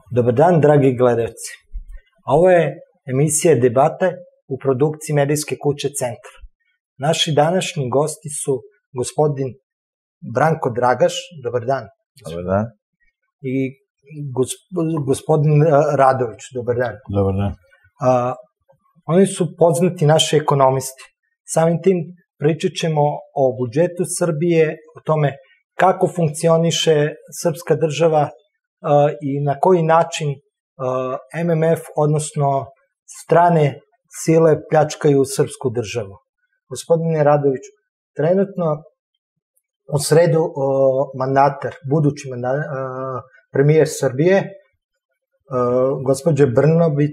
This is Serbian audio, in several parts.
Dobar dan, dragi gledalci. Ovo je emisija Debate u produkciji medijske kuće Centar. Naši današnji gosti su gospodin Branko Dragaš, dobar dan. Dobar dan. I gospodin Radović, dobar dan. Dobar dan. Oni su poznati naši ekonomisti. Samim tim pričat ćemo o budžetu Srbije, o tome kako funkcioniše srpska država i na koji način MMF, odnosno strane sile, pljačkaju srpsku državu. Gospodine Radoviću, trenutno u sredu mandatar, budući premijer Srbije, gospođa Brnabić,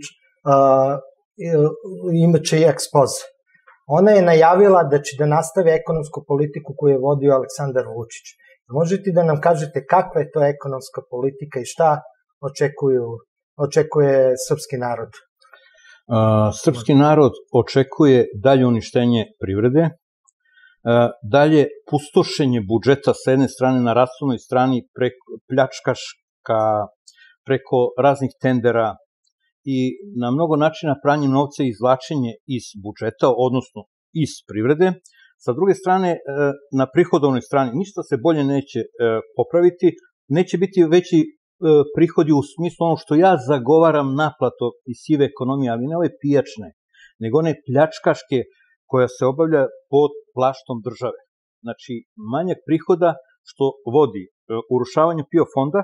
imaće i ekspoze. Ona je najavila da će da nastavi ekonomsku politiku koju je vodio Aleksandar Vučić. Možete da nam kažete kakva je to ekonomska politika i šta očekuje srpski narod? Srpski narod očekuje dalje uništenje privrede, dalje pustošenje budžeta sa jedne strane na rashodnoj strani pljačkaška, preko raznih tendera i na mnogo načina pranje novca i izvlačenje iz budžeta, odnosno iz privrede. Sa druge strane, na prihodovnoj strani ništa se bolje neće popraviti, neće biti veći prihodi u smislu ono što ja zagovaram naplato iz sive ekonomije, ali ne ove pijačne, nego one pljačkaške koja se obavlja pod plaštom države. Znači, manjak prihoda što vodi urušavanju PIO fonda,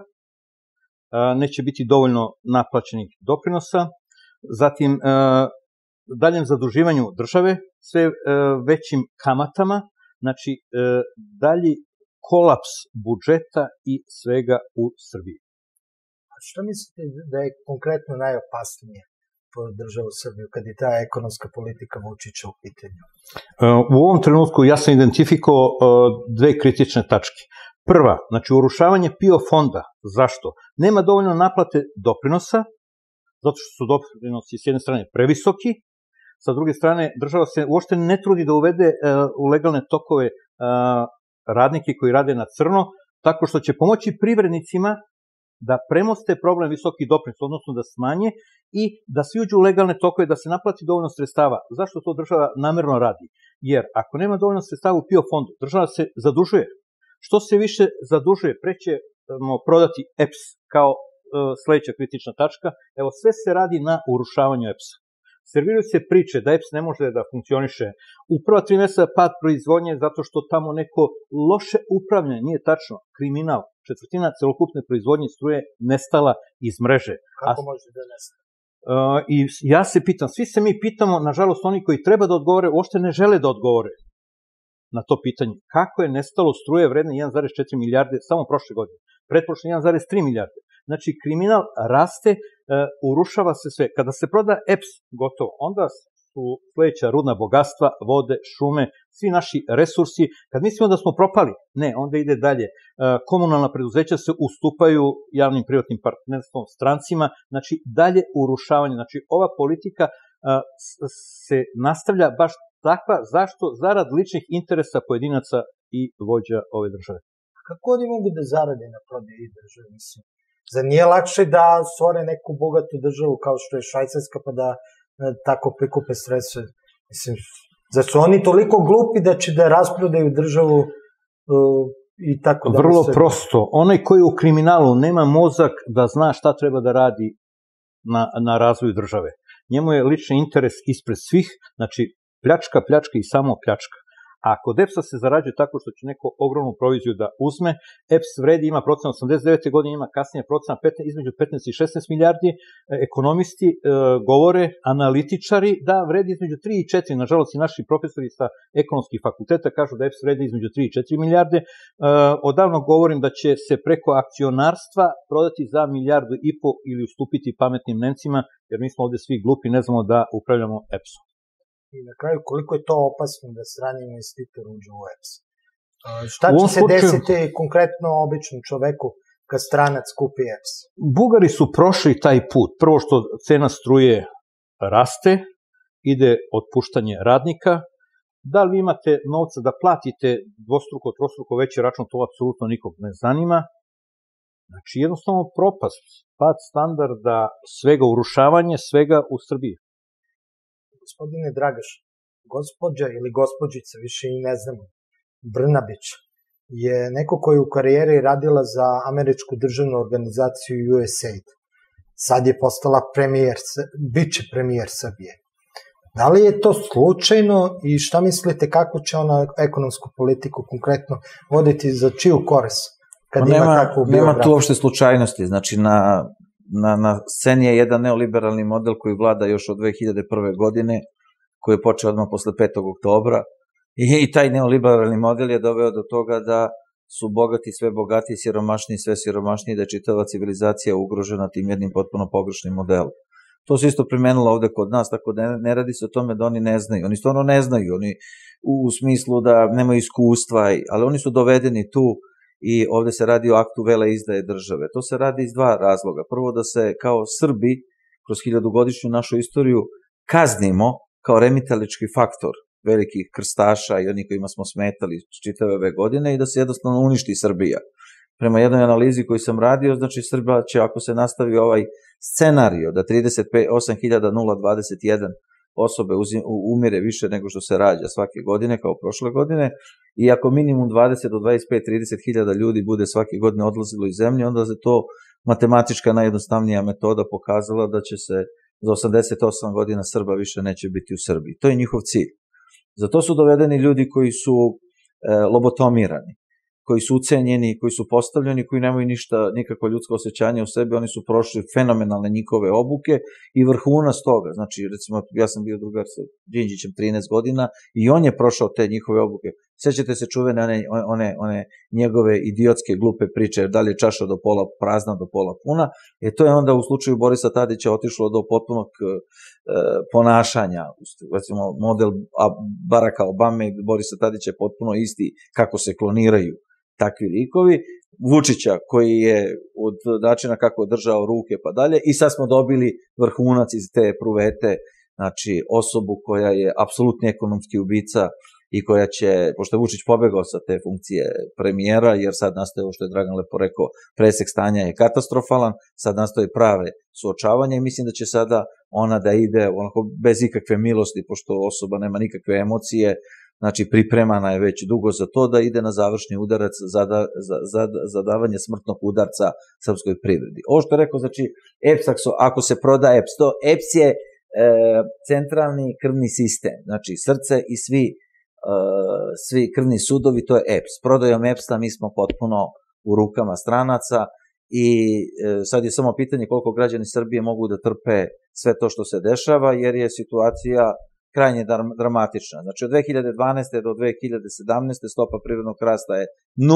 neće biti dovoljno naplaćenih doprinosa, zatim daljem zaduživanju države, sve većim kamatama, znači dalji kolaps budžeta i svega u Srbiji. A što mislite da je konkretno najopasnije po državu Srbiju kad je ta ekonomska politika Vučića u pitanju? U ovom trenutku ja sam identifikovao dve kritične tačke. Prva, znači urušavanje PIO fonda. Zašto? Nema dovoljno naplate doprinosa, zato što su doprinosi s jedne strane previsoki, sa druge strane država se uopšte ne trudi da uvede u legalne tokove radnike koji rade na crno, tako što će pomoći privrednicima da premoste problem visokih doprinosa, odnosno da smanje i da svi uđu u legalne tokove, da se naplati dovoljno sredstava. Zašto to država namerno radi? Jer ako nema dovoljno sredstava u PIO fondu, država se zadužuje. Što se više zadužuje, pre ćemo prodati EPS kao sledeća kritična tačka. Evo, sve se radi na urušavanju EPS-a. Serviraju se priče da EPS ne može da funkcioniše. U prva 3 meseca pad proizvodnje zato što tamo neko loše upravljanje, nije tačno, kriminal. Četvrtina celokupne proizvodnje struje nestala iz mreže. Kako može da nestane? I ja se pitam, svi se mi pitamo, nažalost oni koji treba da odgovore, uopšte ne žele da odgovore na to pitanje. Kako je nestalo struje vredne 1,4 milijarde samo prošle godine? Pretprošle 1,3 milijarde. Znači, kriminal raste, urušava se sve. Kada se proda EPS gotovo, onda su sledeća rudna bogatstva, vode, šume, svi naši resursi. Kad mislimo da smo propali, ne, onda ide dalje. Komunalna preduzeća se ustupaju javnim privatnim partnerstvom strancima, znači dalje urušavanje. Znači, ova politika se nastavlja baš takva, zašto? Zarad ličnih interesa pojedinaca i vođa ove države. Kako oni mogu da zarade na prodaji države, mislim? Zar nije lakše da stvore neku bogatu državu kao što je Švajcarska pa da tako prikupe sredstva? Mislim, zar su oni toliko glupi da će da rasprodaju državu i tako da... Vrlo prosto. Onaj koji u kriminalu nema mozak da zna šta treba da radi na razvoju države. Njemu je lični interes ispred svih, znači pljačka i samo pljačka. A kod EPS-a se zarađuje tako što će neko ogromnu proviziju da uzme. EPS vredi, ima procena 89. godine, ima kasnije procena između 15 i 16 milijardi. Ekonomisti govore, analitičari, da vredi između 3 i 4. Nažalost, i naši profesori sa ekonomskih fakulteta kažu da EPS vredi između 3 i 4 milijarde. Odavno govorim da će se preko akcionarstva prodati za 1,5 milijardu ili ustupiti pametnim Nemcima, jer mi smo ovde svi glupi, ne znamo da upravljamo EPS-om. I na kraju, koliko je to opasno da strani investitor uđe u EPS? Šta će se desiti konkretno običnom čoveku kad stranac kupi EPS? Bugari su prošli taj put. Prvo što cena struje raste, ide otpuštanje radnika. Da li imate novca da platite dvostruko, trostruko veći račun, to apsolutno nikog ne zanima. Znači, jednostavno propast, pad standarda, svega urušavanje, svega u Srbiji. Gospodine Dragaš, gospođa ili gospođica, više i ne znamo, Brnabić, je neko koji u karijeri radila za američku državnu organizaciju USAID. Sad je postala biće premijer Srbije. Da li je to slučajno i šta mislite kako će ona ekonomsku politiku konkretno voditi, za čiju korist? Nema tu uopšte slučajnosti, znači na sceni je jedan neoliberalni model koji vlada još od 2001. godine, koji je počeo odmah posle 5. oktobra i taj neoliberalni model je doveo do toga da su bogati sve bogatiji, siromašniji sve siromašniji, da je čitava civilizacija ugrožena tim jednim potpuno pogrešnim modelom. To se isto primenilo ovde kod nas, tako da ne radi se o tome da oni ne znaju. Oni stvarno ne znaju, oni u smislu da nemaju iskustva, ali oni su dovedeni tu i ovde se radi o aktu veleizdaje države. To se radi iz dva razloga. Prvo da se kao Srbi kroz 1000-godišnju našu istoriju kaznimo kao remitalički faktor velikih krstaša i onih kojima smo smetali čitave ove godine i da se jednostavno uništi Srbija. Prema jednoj analizi koju sam radio, znači Srbija će, ako se nastavi ovaj scenario, da 38.021 osobe umire više nego što se rađa svake godine, kao prošle godine, i ako minimum 20 do 25-30.000 ljudi bude svake godine odlazilo iz zemlje, onda je to matematička najjednostavnija metoda pokazala da će se za 88 godina Srba više neće biti u Srbiji. To je njihov cilj. Zato su dovedeni ljudi koji su lobotomirani, koji su ucenjeni, koji su postavljeni, koji nemaju nikakvo ljudsko osjećanje u sebi, oni su prošli fenomenalne njihove obuke i vrhunac toga, znači recimo ja sam bio drugar sa Đinđićem 13 godina i on je prošao te njihove obuke. Sećate se čuvene one njegove idiotske glupe priče, da li je čaša do pola prazna, do pola puna, to je onda u slučaju Borisa Tadića otišlo do potpunog ponašanja, recimo model Baracka Obame i Borisa Tadića je potpuno isti kako se kloniraju takvi likovi, Vučića koji je od načina kako je držao ruke pa dalje i sad smo dobili vrhunac iz te pruvete, znači osobu koja je apsolutni ekonomski ubica i koja će, pošto je Vučić pobegao sa te funkcije premijera, jer sad nastaje ovo što je Dragan lepo rekao, presek stanja je katastrofalan, sad nastaje prave suočavanje i mislim da će sada ona da ide onako bez ikakve milosti, pošto osoba nema nikakve emocije, znači pripremana je već dugo za to da ide na završni udarac za davanje smrtnog udarca srpskoj privredi. Ovo što je rekao, znači EPS, ako se proda EPS, to EPS je centralni krvni sistem, znači srce i svi krvni sudovi, to je EPS. Prodajom EPS-a mi smo potpuno u rukama stranaca i sad je samo pitanje koliko građani Srbije mogu da trpe sve to što se dešava, jer je situacija krajnje dramatična. Znači od 2012. do 2017. stopa privrednog rasta je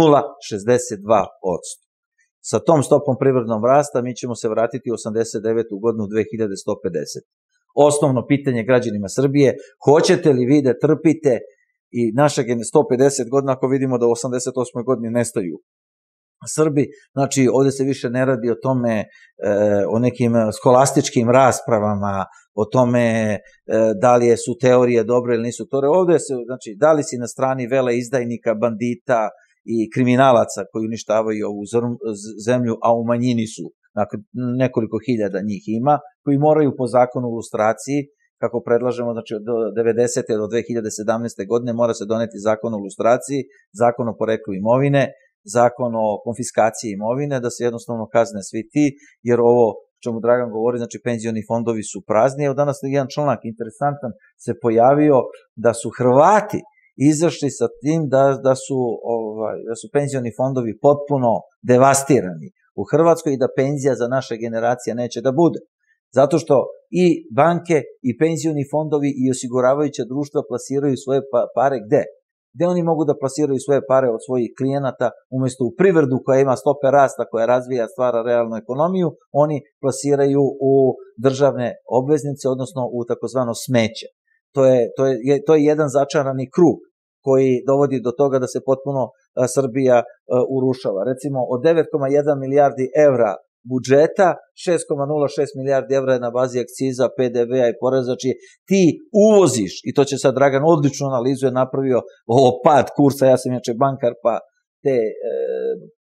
0,62%. Sa tom stopom privrednog rasta mi ćemo se vratiti u 89. godinu 2150. Osnovno pitanje građanima Srbije, hoćete li vi da trpite i našeg 150 godina ako vidimo da u 88. godini nestaju Srbi, znači ovde se više ne radi o tome, o nekim skolastičkim raspravama, o tome da li su teorije dobre ili nisu teorije, ovde se, znači, da li si na strani veleizdajnika, bandita i kriminalaca koji uništavaju ovu zemlju, a u manjini su, dakle, nekoliko hiljada njih ima, koji moraju po zakonu o lustraciji, kako predlažemo, znači od 90. do 2017. godine mora se doneti zakon o lustraciji, zakon o poreklu imovine, zakon o konfiskaciji imovine, da se jednostavno kazne svi ti, jer ovo čemu Dragan govori, znači penzioni fondovi su prazni. Evo danas jedan članak interesantan se pojavio da su Hrvati izašli sa tim da su penzioni fondovi potpuno devastirani u Hrvatskoj i da penzija za naše generacije neće da bude. Zato što i banke i penzioni fondovi i osiguravajuća društva plasiraju svoje pare gde? Gde oni mogu da plasiraju svoje pare od svojih klijenata, umesto u privredu koja ima stope rasta, koja razvija, stvara realnu ekonomiju, oni plasiraju u državne obveznice, odnosno u takozvano smeće. To je jedan začarani krug koji dovodi do toga da se potpuno Srbija urušava. Recimo, od 9,1 milijardi evra budžeta, 6,06 milijardi evra je na bazi akciza, PDV-a i poreza, znači ti uvoziš, i to će sad Dragan odlično analizu je napravio ovo pad kursa, ja sam inače bankar, pa te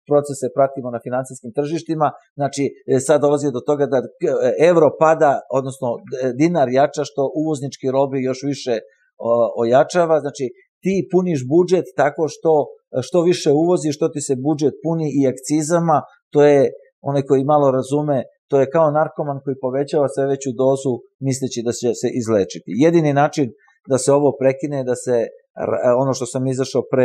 procese pratimo na finansijskim tržištima, znači sad dolazi do toga da evro pada, odnosno dinar jača, što uvoznički robe još više ojačava, znači ti puniš budžet tako što više uvoziš, što ti se budžet puni i akcizama, to je onaj koji malo razume, to je kao narkoman koji povećava sve veću dozu misleći da će se izlečiti. Jedini način da se ovo prekine, da se ono što sam izašao pre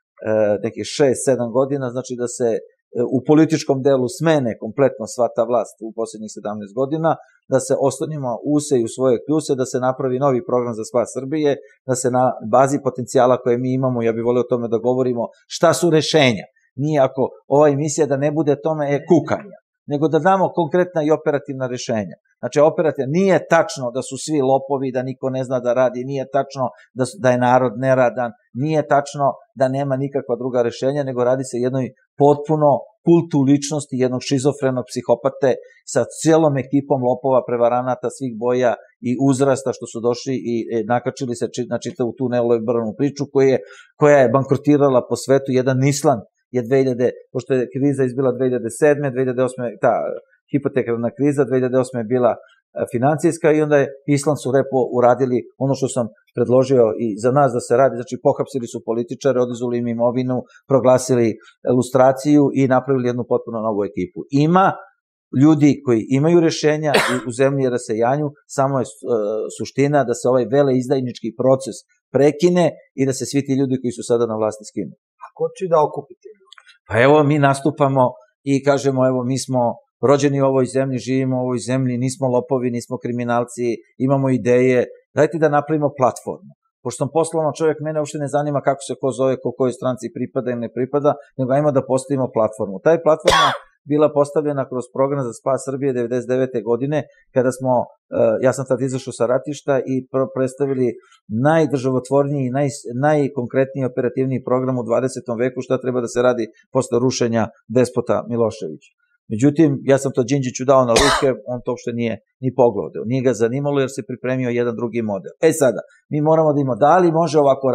nekih 6-7 godina, znači da se u političkom delu smene kompletno sva ta vlast u posljednjih 17 godina, da se oslonimo use i u svoje kljuse, da se napravi novi program za spas Srbije, da se na bazi potencijala koje mi imamo, ja bih volio o tome da govorimo, šta su rešenja. Nije ako ova emisija da ne bude tome kukanja, nego da damo konkretna i operativna rešenja. Znači, operativna, nije tačno da su svi lopovi, da niko ne zna da radi, nije tačno da je narod neradan, nije tačno da nema nikakva druga rešenja, nego radi se jednoj potpuno kultu ličnosti jednog šizofrenog psihopate sa cijelom ekipom lopova, prevaranata svih boja i uzrasta što su došli i nakačili se na čitavu tu neoliberalnu priču koja je bankrotirala po svetu. Jedan Island je pošto je kriza izbila 2007. 2008. ta hipotekarna kriza, 2008. je bila financijska i onda je Island su repo uradili ono što sam predložio i za nas da se radi, znači pohapsili su političare, oduzeli im imovinu, proglasili lustraciju i napravili jednu potpuno novu ekipu. Ima ljudi koji imaju rešenja i u zemlji je rasejanju, samo je suština da se ovaj veleizdajnički proces prekine i da se svi ti ljudi koji su sada na vlasti skinu. A ko će da okupite? Pa evo, mi nastupamo i kažemo, evo, mi smo rođeni u ovoj zemlji, živimo u ovoj zemlji, nismo lopovi, nismo kriminalci, imamo ideje, dajte da napravimo platformu. Pošto sam poslovan čovjek, mene uopšte ne zanima kako se ko zove, ko kojoj stranci pripada ili ne pripada, nego ajmo da postavimo platformu. Ta je platforma bila postavljena kroz program za spas Srbije 1999. godine, kada smo, ja sam tad izašao sa ratišta i predstavili najdržavotvorniji, najkonkretniji operativniji program u 20. veku šta treba da se radi posle rušenja despota Miloševića. Međutim, ja sam to Đinđiću dao na ruke, on to uopšte nije ni pogledao. Nije ga zanimalo jer se pripremio jedan drugi model. Sada, mi moramo da imamo, da li može ovako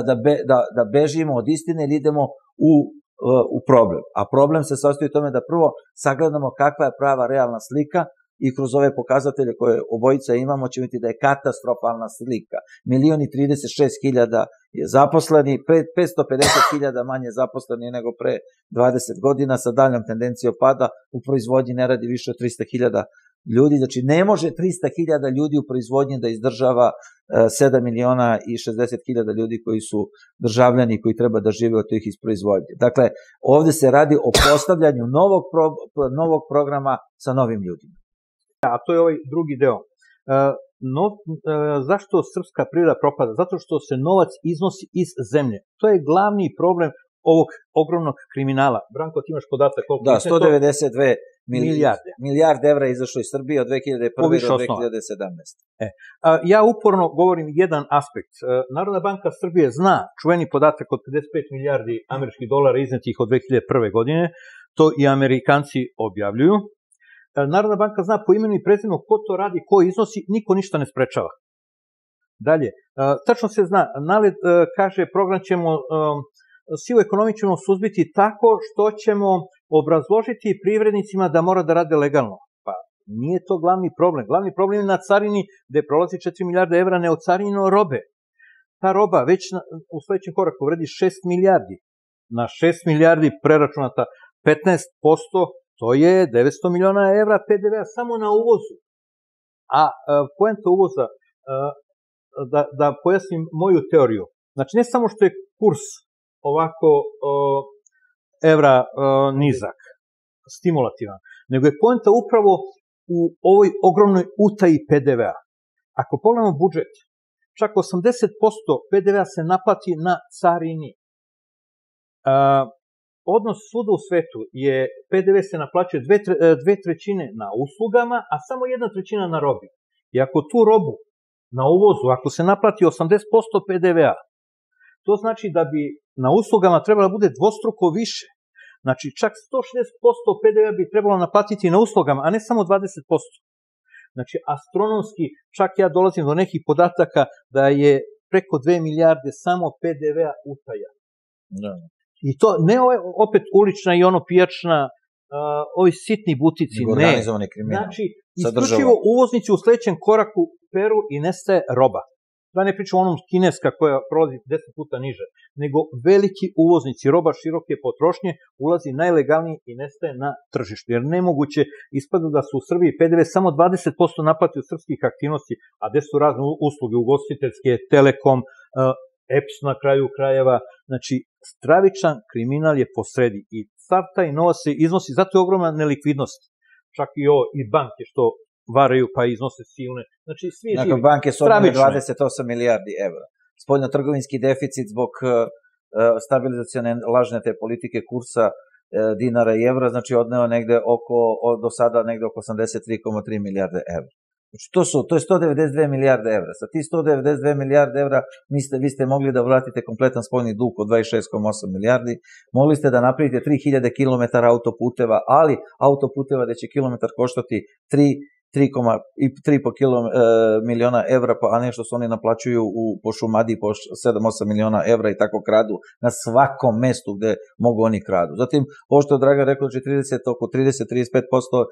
da bežimo od istine ili idemo u problem. A problem se sastoji u tome da prvo sagledamo kakva je prava realna slika i kroz ove pokazatelje koje obojica imamo ćemo vidjeti da je katastrofalna slika. 1.036.000 je zaposleni, 550.000 manje zaposleni nego pre 20 godina sa daljom tendencijom pada, u proizvodnji ne radi više od 300.000 ljudi, znači ne može 300.000 ljudi u proizvodnji da izdržava 7.060.000 ljudi koji su državljani koji treba da žive od tih iz proizvodnje. Dakle, ovde se radi o postavljanju novog programa sa novim ljudima. A to je ovaj drugi deo. Zašto srpska privreda propada? Zato što se novac iznosi iz zemlje. To je glavni problem ovog ogromnog kriminala. Branko, ti imaš podatak koliko? Da, 192 milijarde evra je izašlo iz Srbije od 2001. do 2017. Ja uporno govorim jedan aspekt. Narodna banka Srbije zna čuveni podatak od 55 milijardi američkih dolara iznetih od 2001. godine. To i Amerikanci objavljuju. Narodna banka zna po imenu i prezimenu ko to radi, ko iznosi, niko ništa ne sprečava. Dalje, tačno se zna, NALED kaže program ćemo, sivu ekonomiju ćemo suzbiti tako što ćemo obrazložiti privrednicima da mora da rade legalno. Pa nije to glavni problem. Glavni problem je na carini gde prolazi 4 milijarde evra neocarinjeno robe. Ta roba već u sledećem koraku vredi 6 milijardi. Na 6 milijardi preračunata 15%, to je 900 miliona evra PDV-a samo na uvozu. A poenta uvoza, da pojasnim moju teoriju, znači ne samo što je kurs ovako evra nizak, stimulativan, nego je poenta upravo u ovoj ogromnoj utaji PDV-a. Ako pogledamo budžet, čak 80% PDV-a se naplati na carini. Odnos svuda u svetu je PDV se naplaćuje 2/3 na uslugama, a samo 1/3 na robi. I ako tu robu na uvozu, ako se naplati 80% PDV-a, to znači da bi na uslugama trebalo da bude dvostruko više. Znači čak 160% PDV-a bi trebalo naplatiti na uslugama, a ne samo 20%. Znači astronomski, čak ja dolazim do nekih podataka da je preko 2 milijarde samo PDV-a utaja. I to ne opet ulična i ono pijačna, ovi sitni butici, ne. Organizovani kriminal. Znači, isključivo uvoznici u sledećem koraku peru i nestaje roba. Da ne pričam o onom kineska koja prolazi 10 puta niže, nego veliki uvoznici, roba široke potrošnje ulazi najlegalniji i nestaje na tržištu. Jer nemoguće ispada da su u Srbiji PDV samo 20% naplati od srpskih aktivnosti, a gde su razne usluge ugostiteljske, Telekom, EPS na kraju krajeva. Znači, stravičan kriminal je posredi i sav taj novac se iznosi, zato je ogromna nelikvidnost. Čak i banke što varaju pa iznose silne. Znači, svi živi. Banke su odnele 28 milijardi evra. Spoljno-trgovinski deficit zbog stabilizacione lažne te politike kursa dinara i evra, znači odneo negde do sada negde oko 83,3 milijarde evra. Znači, to je 192 milijarde evra. Sa ti 192 milijarde evra vi ste mogli da vratite kompletan spoljni dug od 26,8 milijardi, mogli ste da napravite 3000 km autoputeva, ali autoputeva gde će kilometar koštati 3,5 miliona evra, a nešto su oni naplaćuju po Šumadiji po 7-8 miliona evra i tako kradu na svakom mestu gde mogu oni kradu. Zatim, ovo što je Dragan rekao, oko 30-35%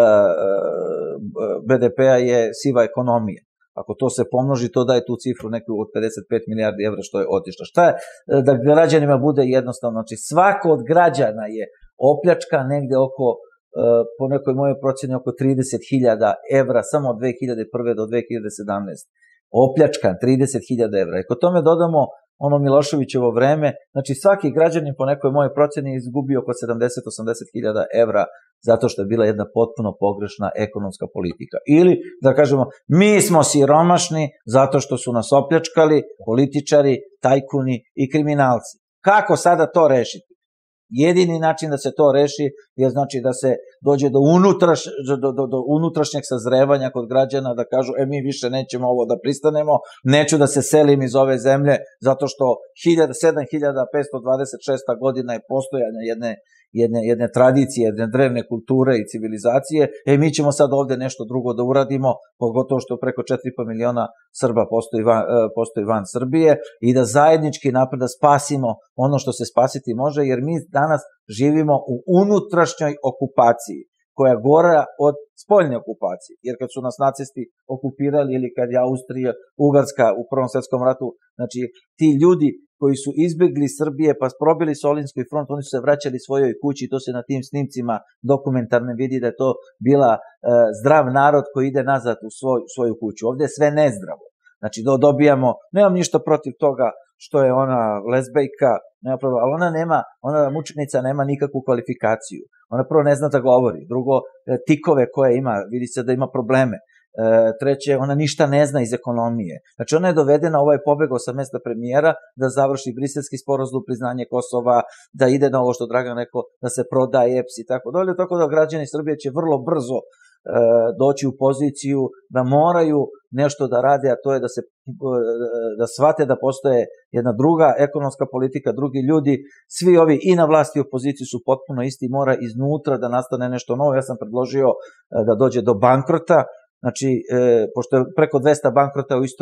BDP-a je siva ekonomija. Ako to se pomnoži, to daje tu cifru neku od 55 milijardi evra što je otišlo. Šta je da građanima bude jednostavno? Znači, svako od građana je opljačka negde oko po nekoj mojoj procjeni oko 30.000 evra samo od 2001. do 2017. Opljačkan 30.000 evra. I kod tome dodamo ono Miloševićevo vreme, znači svaki građanin po nekoj mojoj procjeni izgubio oko 70-80.000 evra zato što je bila jedna potpuno pogrešna ekonomska politika. Ili, da kažemo, mi smo siromašni zato što su nas opljačkali političari, tajkuni i kriminalci. Kako sada to rešiti? Jedini način da se to reši je znači da se dođe do unutrašnjeg sazrevanja kod građana, da kažu, mi više nećemo ovo da pristanemo, neću da se selim iz ove zemlje, zato što 7526. godina je postojanja jedne tradicije, jedne drevne kulture i civilizacije, mi ćemo sad ovde nešto drugo da uradimo, pogotovo što preko 4,5 miliona Srba postoji van Srbije, i da zajednički napred da spasimo ono što se spasiti može, jer mi danas živimo u unutrašnjoj okupaciji, koja je gora od spoljne okupacije, jer kad su nas nacisti okupirali ili kad je Austrija, Ugarska u Prvom svetskom ratu, znači ti ljudi koji su izbegli Srbije pa probili Solinski front, oni su se vraćali svojoj kući, to se na tim snimcima dokumentarne vidi da je to bila zdrav narod koji ide nazad u svoju kuću. Ovde je sve nezdravo. Znači dobijamo, nemam ništa protiv toga što je ona lezbejka, ali ona mučenica nema nikakvu kvalifikaciju. Ona prvo ne zna da govori, drugo tikove koje ima, vidi se da ima probleme. Treće, ona ništa ne zna iz ekonomije. Znači ona je dovedena, ovo je pobegao sa mesta premijera da završi Briselski sporazum, priznanje Kosova, da ide na ovo što Dragan rekao, da se prodaje EPS i tako dalje, tako da građani Srbije će vrlo brzo doći u poziciju da moraju nešto da rade, a to je da shvate da postoje jedna druga ekonomska politika, drugi ljudi, svi ovi i na vlasti i opoziciji su potpuno isti, mora iznutra da nastane nešto novo. Ja sam predložio da dođe do bankrota, znači, pošto je preko 200 bankrota u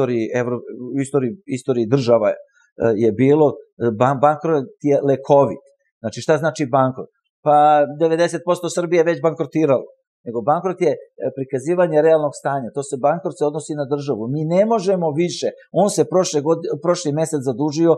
istoriji država je bilo, bankrot je lekovit. Znači, šta znači bankrot? Pa 90% Srbije već bankrotiralo. Nego bankrot je prikazivanje realnog stanja. Bankrot se odnosi na državu. Mi ne možemo više. On se prošli mesec zadužio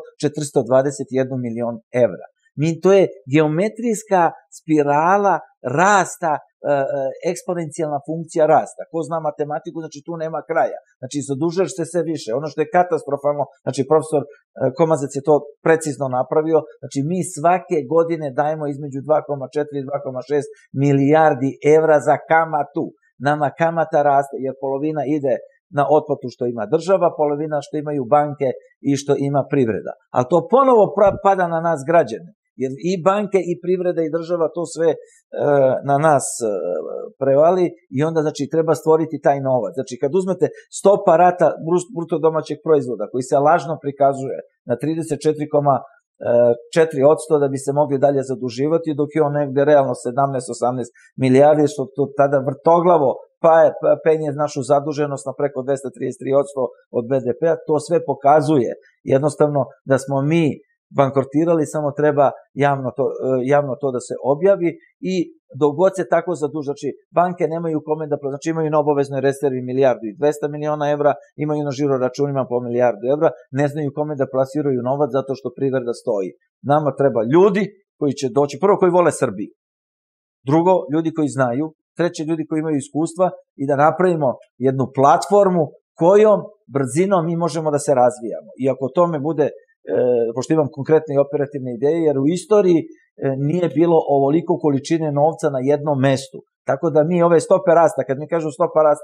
421 milion evra. To je geometrijska spirala rasta, eksponencijalna funkcija rasta. Ko zna matematiku, znači tu nema kraja. Znači zadužuješ se sve više. Ono što je katastrofalno, znači profesor Komazec je to precizno napravio, znači mi svake godine dajemo između 2,4 i 2,6 milijardi evra za kamatu. Nama kamata raste, jer polovina ide na otplatu što ima država, polovina što imaju banke i što ima privreda. Ali to ponovo pada na nas građane. Jer i banke, i privreda, i država to sve na nas prevali i onda znači treba stvoriti taj novac. Znači kad uzmete stopa rasta bruto domaćeg proizvoda koji se lažno prikazuje na 34,4% da bi se mogli dalje zaduživati, dok je on negde realno 17-18 milijardi, što to tada vrtoglavo penje našu zaduženost na preko 233% od BDP-a, to sve pokazuje jednostavno da smo mi bankrotirali, samo treba javno to da se objavi i dok god se tako zaduže, znači banke nemaju kome da, znači imaju na obaveznoj rezervi 1.200.000.000 evra, imaju na žiro računima po 1.000.000 evra, ne znaju kome da plasiraju novac zato što privreda stoji. Nama treba ljudi koji će doći, prvo koji vole Srbiju, drugo ljudi koji znaju, treće ljudi koji imaju iskustva i da napravimo jednu platformu kojom brzinom mi možemo da se razvijamo. I ako tome bude, pošto imam konkretne i operativne ideje, jer u istoriji nije bilo ovoliko količine novca na jednom mestu. Tako da mi ove stope rasta, kad mi kažu stopa rasta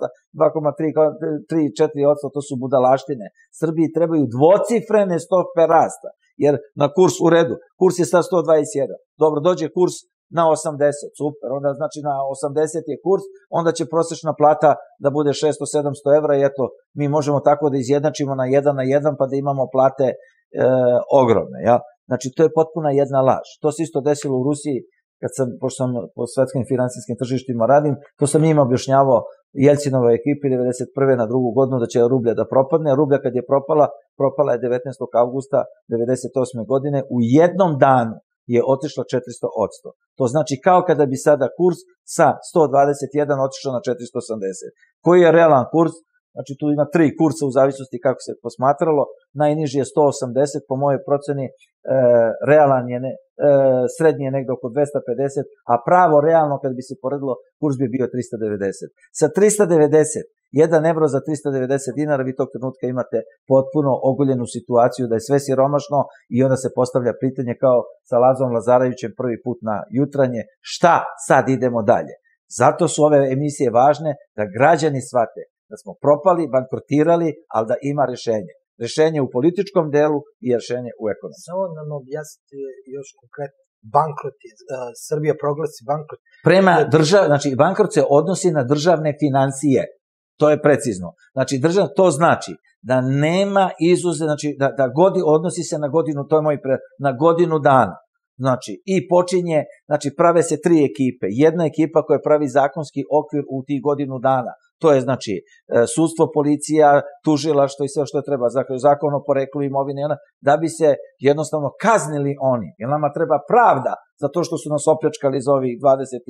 2,3-4%, to su budalaštine. Srbiji trebaju dvocifrene stope rasta, jer na kurs u redu, kurs je sad 121. Dobro, dođe kurs na 80, super, onda znači na 80 je kurs, onda će prosječna plata da bude 600-700 evra i eto, mi možemo tako da izjednačimo na 1:1 pa da imamo plate ogromne, ja? Znači to je potpuna jedna laž. To se isto desilo u Rusiji, pošto sam po svetskim finansijskim tržištima radim, to sam njima objašnjavao Jelcinovoj ekipi 1991. na drugu godinu da će rublja da propadne, a rublja kad je propala je 19. avgusta 1998. godine, u jednom danu je otišla 400%. To znači kao kada bi sada kurs sa 121 otišao na 480. Koji je realan kurs? Znači tu ima 3 kursa u zavisnosti kako se posmatralo. Najniži je 180, po mojoj proceni realan je, srednji je negde oko 250, a pravo realno kad bi se poredilo kurs bi bio 390. Sa 390, 1 evro za 390 dinara, vi tog trenutka imate potpuno ogoljenu situaciju da je sve siromašno i onda se postavlja pitanje kao sa Lazom Lazarevićem prvi put na jutranje, šta sad idemo dalje? Zato su ove emisije važne da građani shvate da smo propali, bankrotirali, ali da ima rešenje. Rešenje u političkom delu i rešenje u ekonomskom. Samo nam objasnite još konkretno. Bankrot je, Srbija proglasi bankrot. Prema znači bankrot se odnosi na državne financije. To je precizno. Znači to znači da nema izuze, znači da odnosi se na godinu, to je na godinu dana. Znači i počinje, znači prave se 3 ekipe. Jedna ekipa koja pravi zakonski okvir u tih godinu dana. To je znači sudstvo, policija, tužilaštvo i sve što treba, zakon o poreklu imovine, da bi se jednostavno kaznili oni. Jer nama treba pravda za to što su nas opljačkali za ovih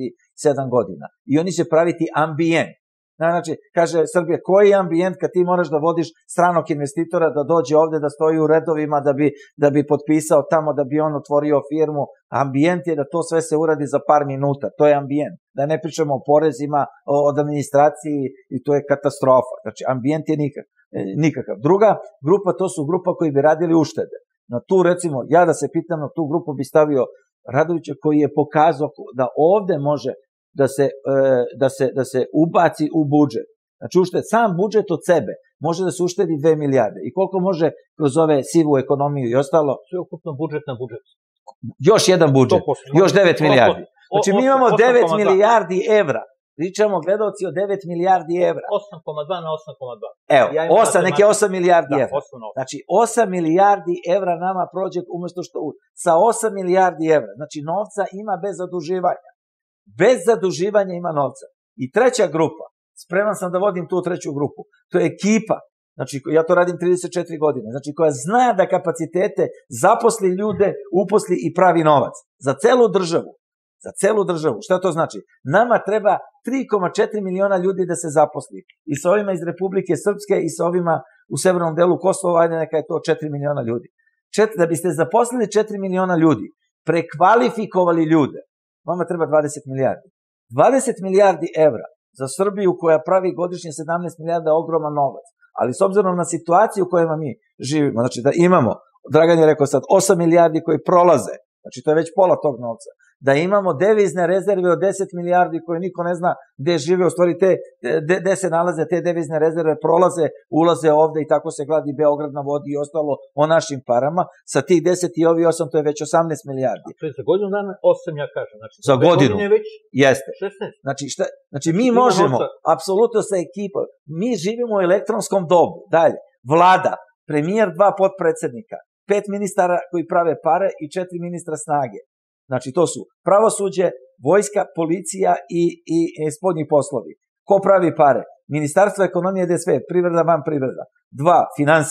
27 godina. I oni će praviti ambijent. Znači, kaže Srbija, koji je ambijent kad ti moraš da vodiš stranog investitora da dođe ovde, da stoji u redovima, da bi potpisao tamo, da bi on otvorio firmu. Ambijent je da to sve se uradi za par minuta. To je ambijent. Da ne pričamo o porezima, o administraciji i to je katastrofa. Znači, ambijent je nikakav. Druga grupa, to su grupa koji bi radili uštede. Na tu, recimo, ja da se pitam, na tu grupu bi stavio Radovića koji je pokazao da ovde može da se ubaci u budžet. Znači, sam budžet od sebe može da se uštedi 2 milijarde. I koliko može kroz ove sivu ekonomiju i ostalo? Sve ukupno budžet na budžet. Još jedan budžet, još 9 milijardi. Znači, mi imamo 9 milijardi evra. Pričamo gledalci o 9 milijardi evra. 8,2 na 8,2. Evo, 8 milijardi evra. Znači, 8 milijardi evra nama prođe umesto što sa 8 milijardi evra. Znači, novca ima bez zaduživanja. Bez zaduživanja ima novca. I treća grupa, spreman sam da vodim tu treću grupu, to je ekipa, znači ja to radim 34 godine, znači koja zna da kapacitete zaposli ljude, uposli i pravi novac. Za celu državu. Za celu državu. Šta to znači? Nama treba 3,4 miliona ljudi da se zaposli. I sa ovima iz Republike Srpske i sa ovima u severnom delu Kosova, neka je to 4 miliona ljudi. Da biste zaposlili 4 miliona ljudi, prekvalifikovali ljude, vama treba 20 milijardi. 20 milijardi evra za Srbiju koja pravi godišnje 17 milijarda ogroman novac. Ali s obzirom na situaciju u kojoj mi živimo, znači da imamo, Dragan je rekao sad, 8 milijardi koji prolaze, znači to je već pola tog novca, da imamo devizne rezerve od 10 milijardi koje niko ne zna gde žive, u stvari gde se nalaze te devizne rezerve, prolaze, ulaze ovde i tako se gladi Beograd na vodi i ostalo o našim parama, sa tih 10 i ovi 8 to je već 18 milijardi. To je za godinu dana 8, ja kažem. Znači, za godinu. Već jeste. 16. Znači mi možemo, apsolutno sa ekipom, mi živimo u elektronskom dobu. Dalje, vlada, premijer, 2 potpredsednika, 5 ministara koji prave pare i 4 ministra snage. Znači, to su pravosuđe, vojska, policija i spoljni poslovi. Ko pravi pare? Ministarstvo ekonomije, DSV, privreda, van privreda. 2, financije.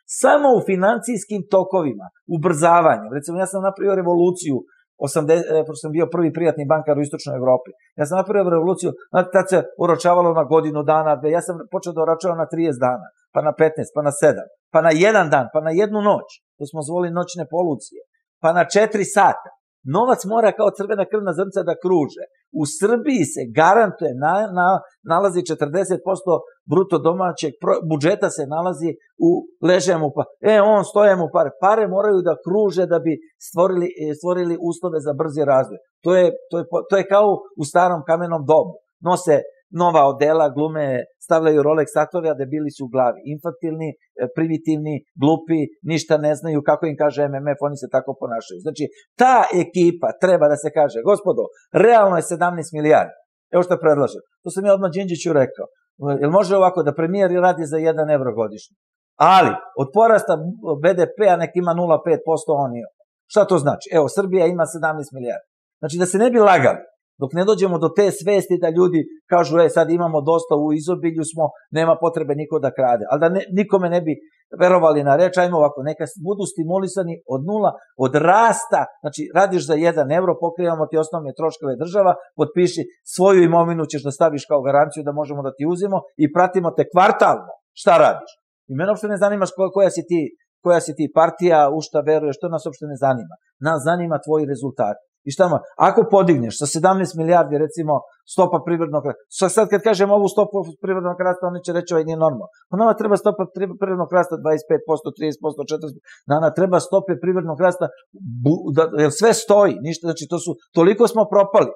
samo u financijskim tokovima, ubrzavanju. Recimo, ja sam napravio revoluciju, pošto sam bio prvi privatni bankar u istočnoj Evropi. Ja sam napravio revoluciju, tad se oročavalo na godinu dana, ja sam počeo da oročavam na 30 dana, pa na 15, pa na 7, pa na 1 dan, pa na 1 noć. To smo zvoli noćne polucije. Pa na 4 sata. Novac mora kao crvena krvna zrnca da kruže. U Srbiji se garantuje, nalazi 40% bruto domaćeg budžeta se nalazi u ležemu pa. On stoje mu pare. Pare moraju da kruže da bi stvorili uslove za brzi razvoj. To je kao u starom kamenom dobu. Nose nova odela, glume, stavljaju Rolex satove, a debili su u glavi. Infantilni, primitivni, glupi, ništa ne znaju, kako im kaže MMF, oni se tako ponašaju. Znači, ta ekipa treba da se kaže, gospodo, realno je 17 milijardi. Evo što predlažem. To sam ja odmah Đinđiću rekao. Jel može ovako da premijer radi za 1 evro godišnje? Ali, od porasta BDP-a nek ima 0,5% on je. Šta to znači? Evo, Srbija ima 17 milijardi. Znači, da se ne bi lagali. Dok ne dođemo do te svesti da ljudi kažu, sad imamo dosta, u izobilju smo, nema potrebe niko da krade. Ali da nikome ne bi verovali na reč, ajmo ovako, neka budu stimulisani od nula, od rasta, znači radiš za 1 evro, pokrivamo ti osnovne troškove država, potpiši svoju imovinu, ćeš da staviš kao garanciju da možemo da ti uzimo i pratimo te kvartalno. Šta radiš? I mene uopšte ne zanimaš koja si ti partija, u šta veruješ, to nas uopšte ne zanima. Nas zanima tvoji rezultati. I šta ma, ako podigneš sa 17 milijardi, recimo, stopa privrednog rasta, sad kad kažem ovu stopu privrednog rasta, oni će reći, nije normalno. Pa nama treba stopa privrednog rasta 25%, 30%, 40%, nama treba stope privrednog rasta, jer sve stoji, ništa, znači toliko smo propali.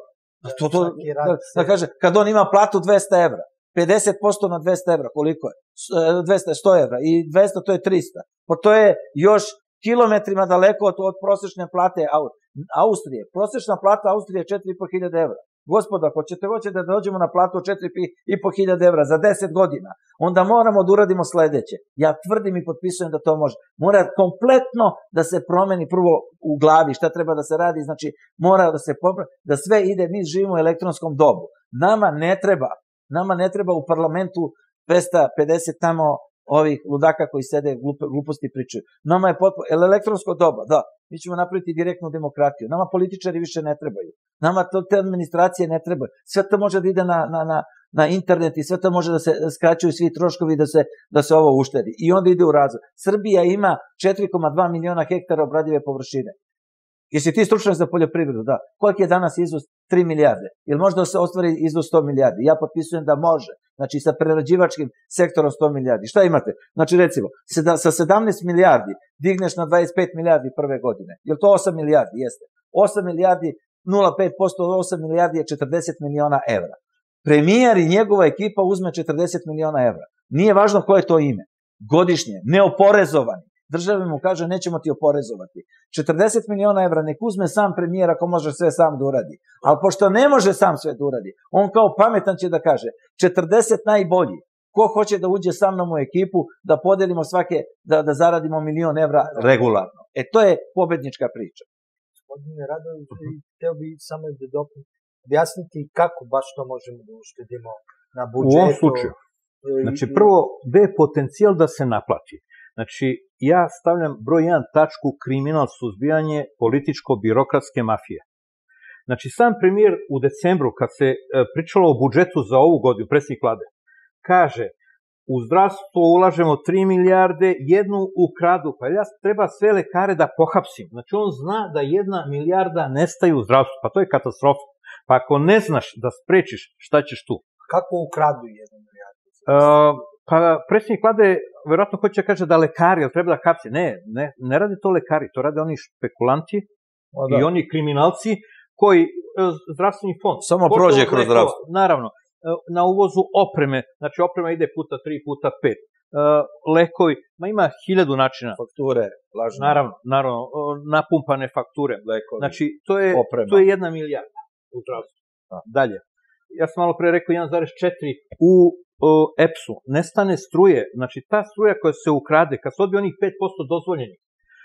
Da kaže, kad on ima platu 200 evra, 50% na 200 evra, koliko je? 100 evra i 200 to je 300. Pa to je još kilometrima daleko od prosječne plate Austrije. Prosječna plata Austrije je 4.500 evra. Gospodo, ako hoćete da dođemo na platu od 4.500 evra za 10 godina, onda moramo da uradimo sledeće. Ja tvrdim i potpisujem da to može. Mora kompletno da se promeni prvo u glavi šta treba da se radi, znači mora da se popravi, da sve ide, mi živimo u elektronskom dobu. Nama ne treba u parlamentu 250 tamo ovih ludaka koji sede gluposti pričaju. Nama je elektronsko doba, da, mi ćemo napraviti direktnu demokratiju. Nama političari više ne trebaju. Nama te administracije ne trebaju. Sve to može da ide na internet i sve to može da se skraćuju svi troškovi da se ovo uštedi. I onda ide u razvoj. Srbija ima 4,2 miliona hektara obradive površine. Jesi ti stručnjak za poljoprivredu? Da. Koliko je danas izvoz? 3 milijarde. Jel može da se ostvari izvoz 100 milijardi? Ja potpisujem da može. Znači sa prerađivačkim sektorom 100 milijardi. Šta imate? Znači recimo, sa 17 milijardi digneš na 25 milijardi prve godine. Jel to 8 milijardi? Jeste. 8 milijardi, 0,5% od 8 milijardi je 40 miliona evra. Premijer i njegova ekipa uzme 40 miliona evra. Nije važno koje je to ime. Godišnje, neoporezovani. Država mu kaže, nećemo ti oporezovati. 40 miliona evra nek uzme sam premijer ako može sve sam da uradi. Ali pošto ne može sam sve da uradi, on kao pametan će da kaže 40 najbolji. Ko hoće da uđe sa mnom u ekipu, da podelimo da zaradimo 1.000.000 evra regularno. To je pobednička priča. Gospodine Radović, hteo bi samo da objasniti kako baš to možemo da uštedimo na budžetu. U ovom slučaju. Znači, prvo, gde je potencijal da se naplati? Znači, ja stavljam broj 1 tačku kriminal, suzbijanje političko-birokratske mafije. Znači, sam premijer u decembru, kad se pričalo o budžetu za ovu godinu, predsjednik vlade, kaže, u zdravstvo ulažemo 3 milijarde, 1 ukradu, pa ja treba sve lekare da pohapsim. Znači, on zna da 1 milijarda nestaje u zdravstvu, pa to je katastrofa. Pa ako ne znaš da sprečiš, šta ćeš tu? Kako ukradu 1 milijardu? Pa predsjednik vlade verovatno hoće da kaže da lekari, ali treba da hapse. Ne radi to lekari, to rade oni špekulanti i oni kriminalci koji zdravstveni fond. Samo prođe kroz zdravstvo. Naravno, na uvozu opreme, znači oprema ide puta 3, puta 5. Lekovi, ima 1000 načina. Fakture, lažne. Naravno, napumpane fakture. Lekovi, znači, to je 1 milijarda u zdravstvu. Dalje. Ja sam malo pre rekao 1,4 u EPS-u. Nestane struje, znači ta struja koja se ukrade, kad se odbije onih 5% dozvoljenih,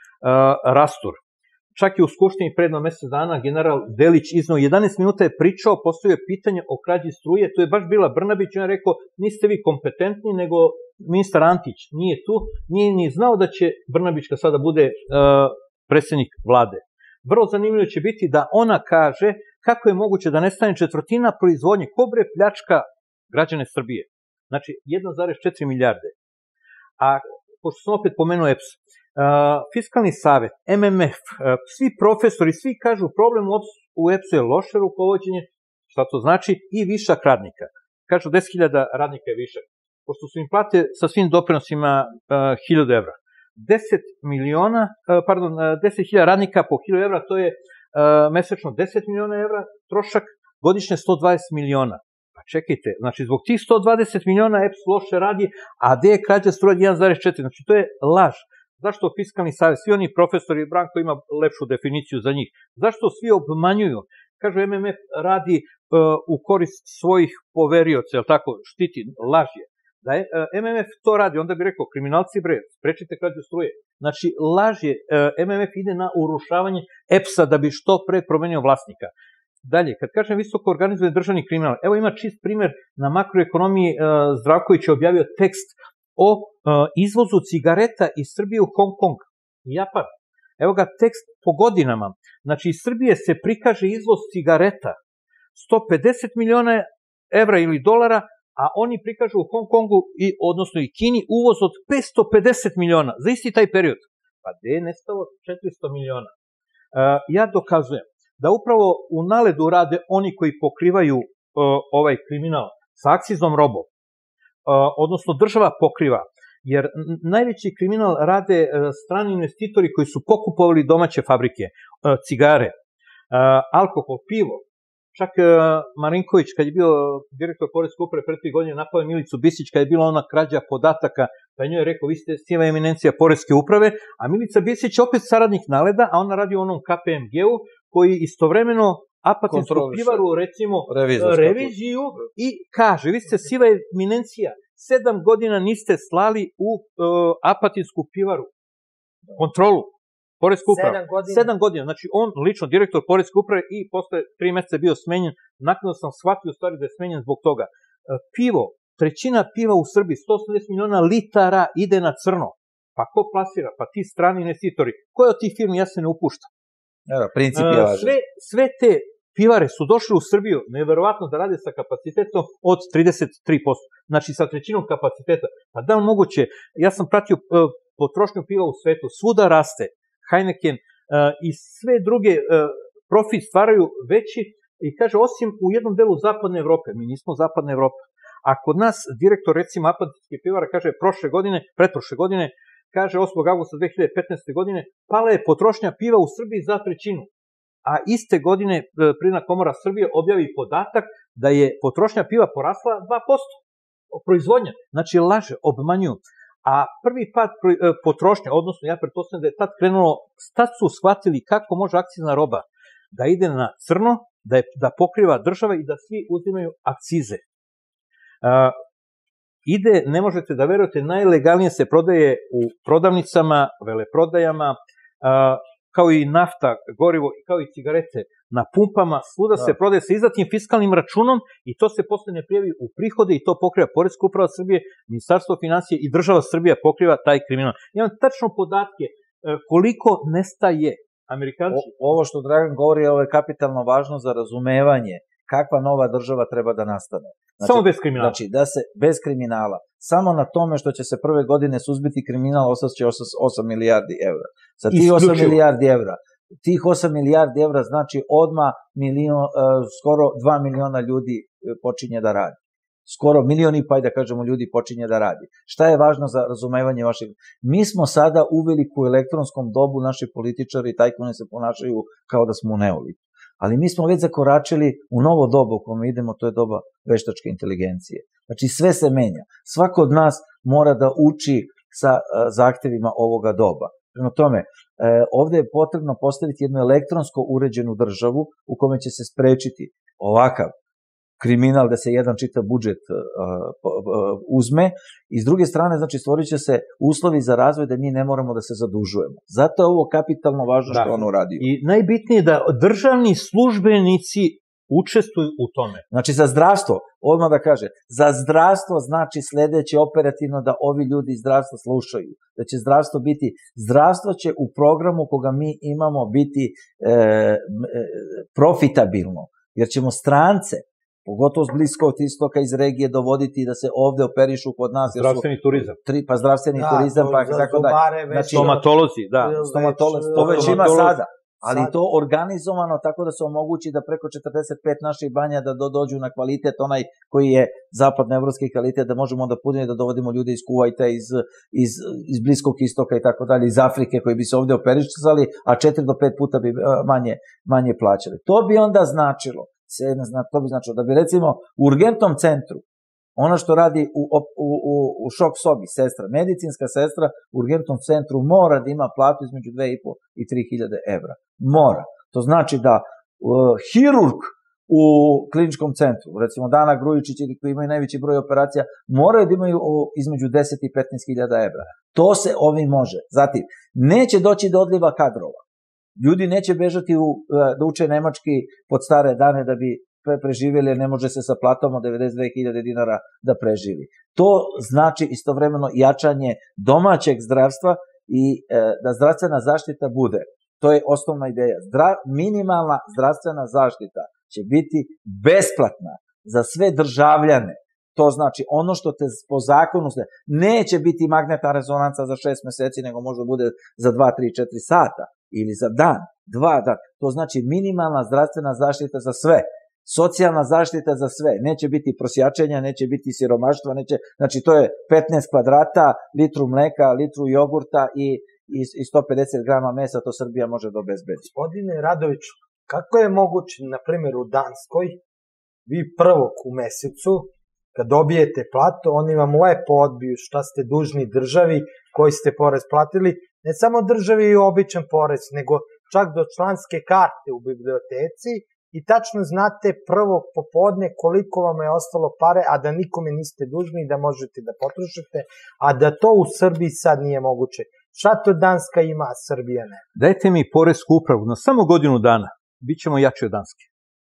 rastur. Čak i u Skupštini predno mesec dana general Delić iznao 11 minuta je pričao, postavio pitanje o krađi struje, to je baš bila Brnabić, on je rekao, niste vi kompetentni, nego ministar Antić nije tu, nije ni znao da će Brnabićka sada bude predsjednik vlade. Vrlo zanimljivo će biti da ona kaže kako je moguće da nestane četvrtina proizvodnje, ko bre pljačka građane Srbije. Znači 1,4 milijarde. A pošto sam opet pomenuo EPS, Fiskalni savet, MMF, svi profesori, svi kažu problem u EPS-u je loše rukovođenje, šta to znači, i višak radnika. Kažu 10.000 radnika je višak. Pošto su im plate sa svim doprinosima 1.000 evra. 10.000 radnika po 1.000 evra, to je mesečno 10 miliona evra, trošak godišnje 120 miliona. Pa čekajte, znači zbog tih 120 miliona EPS loše radi, a gde je krađa struje 1,4, znači to je laž. Zašto Fiskalni savet, svi oni profesori, Branko ima lepšu definiciju za njih, zašto svi obmanjuju? Kažu MMF radi u korist svojih poverioca, jel tako, štiti, laž je. Da je MMF to radi, onda bi rekao, kriminalci bre, sprečite krađu struje. Znači, laž je, MMF ide na urušavanje EPS-a da bi što pre promenio vlasnika. Dalje, kad kažem visoko organizovan državni kriminal, evo ima čist primer na makroekonomiji, Zdravković je objavio tekst o izvozu cigareta iz Srbije u Hong Kong, Japan. Evo ga tekst po godinama. Znači, iz Srbije se prikaže izvoz cigareta 150 miliona evra ili dolara, a oni prikažu u Hong Kongu, odnosno i Kini, uvoz od 550 miliona za isti taj period. Pa gde je nestalo 400 miliona? Ja dokazujem da upravo u naledu rade oni koji pokrivaju ovaj kriminal sa akciznom robom, odnosno država pokriva, jer najveći kriminal rade strani investitori koji su pokupovali domaće fabrike, cigare, alkohol, pivo. Čak Marinković, kad je bio direktor Poreske uprave pre 3 godine, napao je Milicu Bisić, kad je bila ona krađa podataka, pa njoj je rekao, vi ste siva eminencija Poreske uprave, a Milica Bisić je opet saradnik naleda, a ona radi u onom KPMG-u, koji istovremeno Apatinsku pivaru, recimo, reviziju i kaže, vi ste siva eminencija, 7 godina niste slali u Apatinsku pivaru kontrolu. Poreska uprava. 7 godina. Znači, on, lično direktor Poreske uprave i posle 3 meseca je bio smenjen. Nakon sam shvatio u stvari da je smenjen zbog toga. Pivo, trećina piva u Srbiji, 180 miliona litara ide na crno. Pa ko plasira? Pa ti strani investitori. Koje od tih firmi ja se ne upuštam? Princip je važan. Sve te pivare su došle u Srbiju, neverovatno da rade sa kapacitetom od 33%. Znači, sa trećinom kapaciteta. Pa da li moguće? Ja sam pratio potrošnju piva u svetu. Svuda raste. Heineken i sve druge profit stvaraju veći i kaže, osim u jednom delu zapadne Evrope, mi nismo zapadna Evropa, a kod nas direktor recimo Apatinske pivara kaže pretprošle godine, kaže 8. avgusta 2015. godine, pala je potrošnja piva u Srbiji za trećinu, a iste godine Privredna komora Srbije objavi podatak da je potrošnja piva porasla 2%, proizvodnja, znači laže, obmanjuju. A prvi pad potrošnje, odnosno ja pretpostavljam da je tad krenulo, tad su shvatili kako može akcizna roba da ide na crno, da pokriva država i da svi uzimaju akcize. Ne možete da verujete, najlegalnije se prodaje u prodavnicama, veleprodajama, kao i nafta, gorivo, kao i cigarete na pumpama, svuda se prodaje sa izdatim fiskalnim računom i to se posle ne prijavi u prihode i to pokriva Poreska uprava Srbije, Ministarstvo finansija i država Srbija pokriva taj kriminal. Imam tačno podatke koliko nestaje Amerikanci. Ovo što Dragan govori je kapitalno važno za razumevanje kakva nova država treba da nastane. Samo bez kriminala. Znači, da se bez kriminala, samo na tome što će se prve godine suzbiti kriminal, ostaće 8 milijardi evra. Za tih 8 milijardi evra, tih 8 milijardi evra znači odmah skoro 2 miliona ljudi počinje da radi. Skoro 1,5 miliona, da kažemo, ljudi počinje da radi. Šta je važno za razumevanje vašeg? Mi smo sada uveli u elektronskom dobu, naši političari i tajkuni se ponašaju kao da smo u neolitu. Ali mi smo već zakoračili u novo doba u kojem idemo, to je doba veštačke inteligencije. Znači sve se menja. Svako od nas mora da uči sa zahtevima ovoga doba. Prema tome, ovde je potrebno postaviti jednu elektronsko uređenu državu u kome će se sprečiti ovakav kriminal da se jedan čitav budžet uzme i s druge strane, znači, stvorit će se uslovi za razvoj da mi ne moramo da se zadužujemo. Zato je ovo kapitalno važno što on uradio. I najbitnije je da državni službenici učestvuju u tome. Znači za zdravstvo, odmah da kaže, za zdravstvo znači sledeće operativno da ovi ljudi iz zdravstva slušaju, da će zdravstvo će u programu koga mi imamo biti profitabilno, jer ćemo strance, pogotovo s Bliskog istoka iz regije, dovoditi da se ovde operišu kod nas. Zdravstveni turizam. Pa zdravstveni turizam, pa tako dalje. Znači, stomatolozi, da. To već ima sada. Ali to organizovano tako da se omogući da preko 45 naših banja da dođu na kvalitet, onaj koji je zapadnoevropski kvalitet, da možemo da punimo da dovodimo ljude iz Kuvajta, iz Bliskog istoka i tako dalje, iz Afrike koji bi se ovde operišali, a 4 do 5 puta bi manje plaćali. To bi onda značilo, da bi recimo u urgentnom centru, ono što radi u šok sobi sestra, medicinska sestra u urgentnom centru mora da ima platu između 2.500 i 3.000 evra. Mora. To znači da hirurg u kliničkom centru, recimo Dana Grujičić ili koji imaju najveći broj operacija, moraju da imaju između 10 i 15.000 evra. To se ovim može. Zatim, neće doći do odliva kadrova. Ljudi neće bežati da uče nemački pod stare dane da bi preživjeli, jer ne može se sa platom od 92.000 dinara da preživi. To znači istovremeno jačanje domaćeg zdravstva i da zdravstvena zaštita bude. To je osnovna ideja. Minimalna zdravstvena zaštita će biti besplatna za sve državljane. To znači ono što te po zakonu neće biti magnetna rezonanca za 6 meseci, nego možda bude za 2, 3, 4 sata ili za dan, 2 dana. To znači minimalna zdravstvena zaštita za sve. Socijalna zaštita za sve. Neće biti prosjačenja, neće biti siromaštva, znači to je 15 kvadrata, litru mleka, litru jogurta i 150 grama mesa, to Srbija može da obezbedi. Gospodine Radoviću, kako je moguće, na primjer u Danskoj, vi prvog u mesecu, kad dobijete platu, oni vam lepo odbiju šta ste dužni državi, koji ste porez platili, ne samo državi i običan porez, nego čak do članske karte u biblioteci, i tačno znate prvog popodne koliko vam je ostalo pare, a da nikome niste dužni i da možete da potrošite, a da to u Srbiji sad nije moguće. Šta to Danska ima, a Srbija ne? Dajte mi poresku upravu na samo godinu dana, bit ćemo jači od Danske.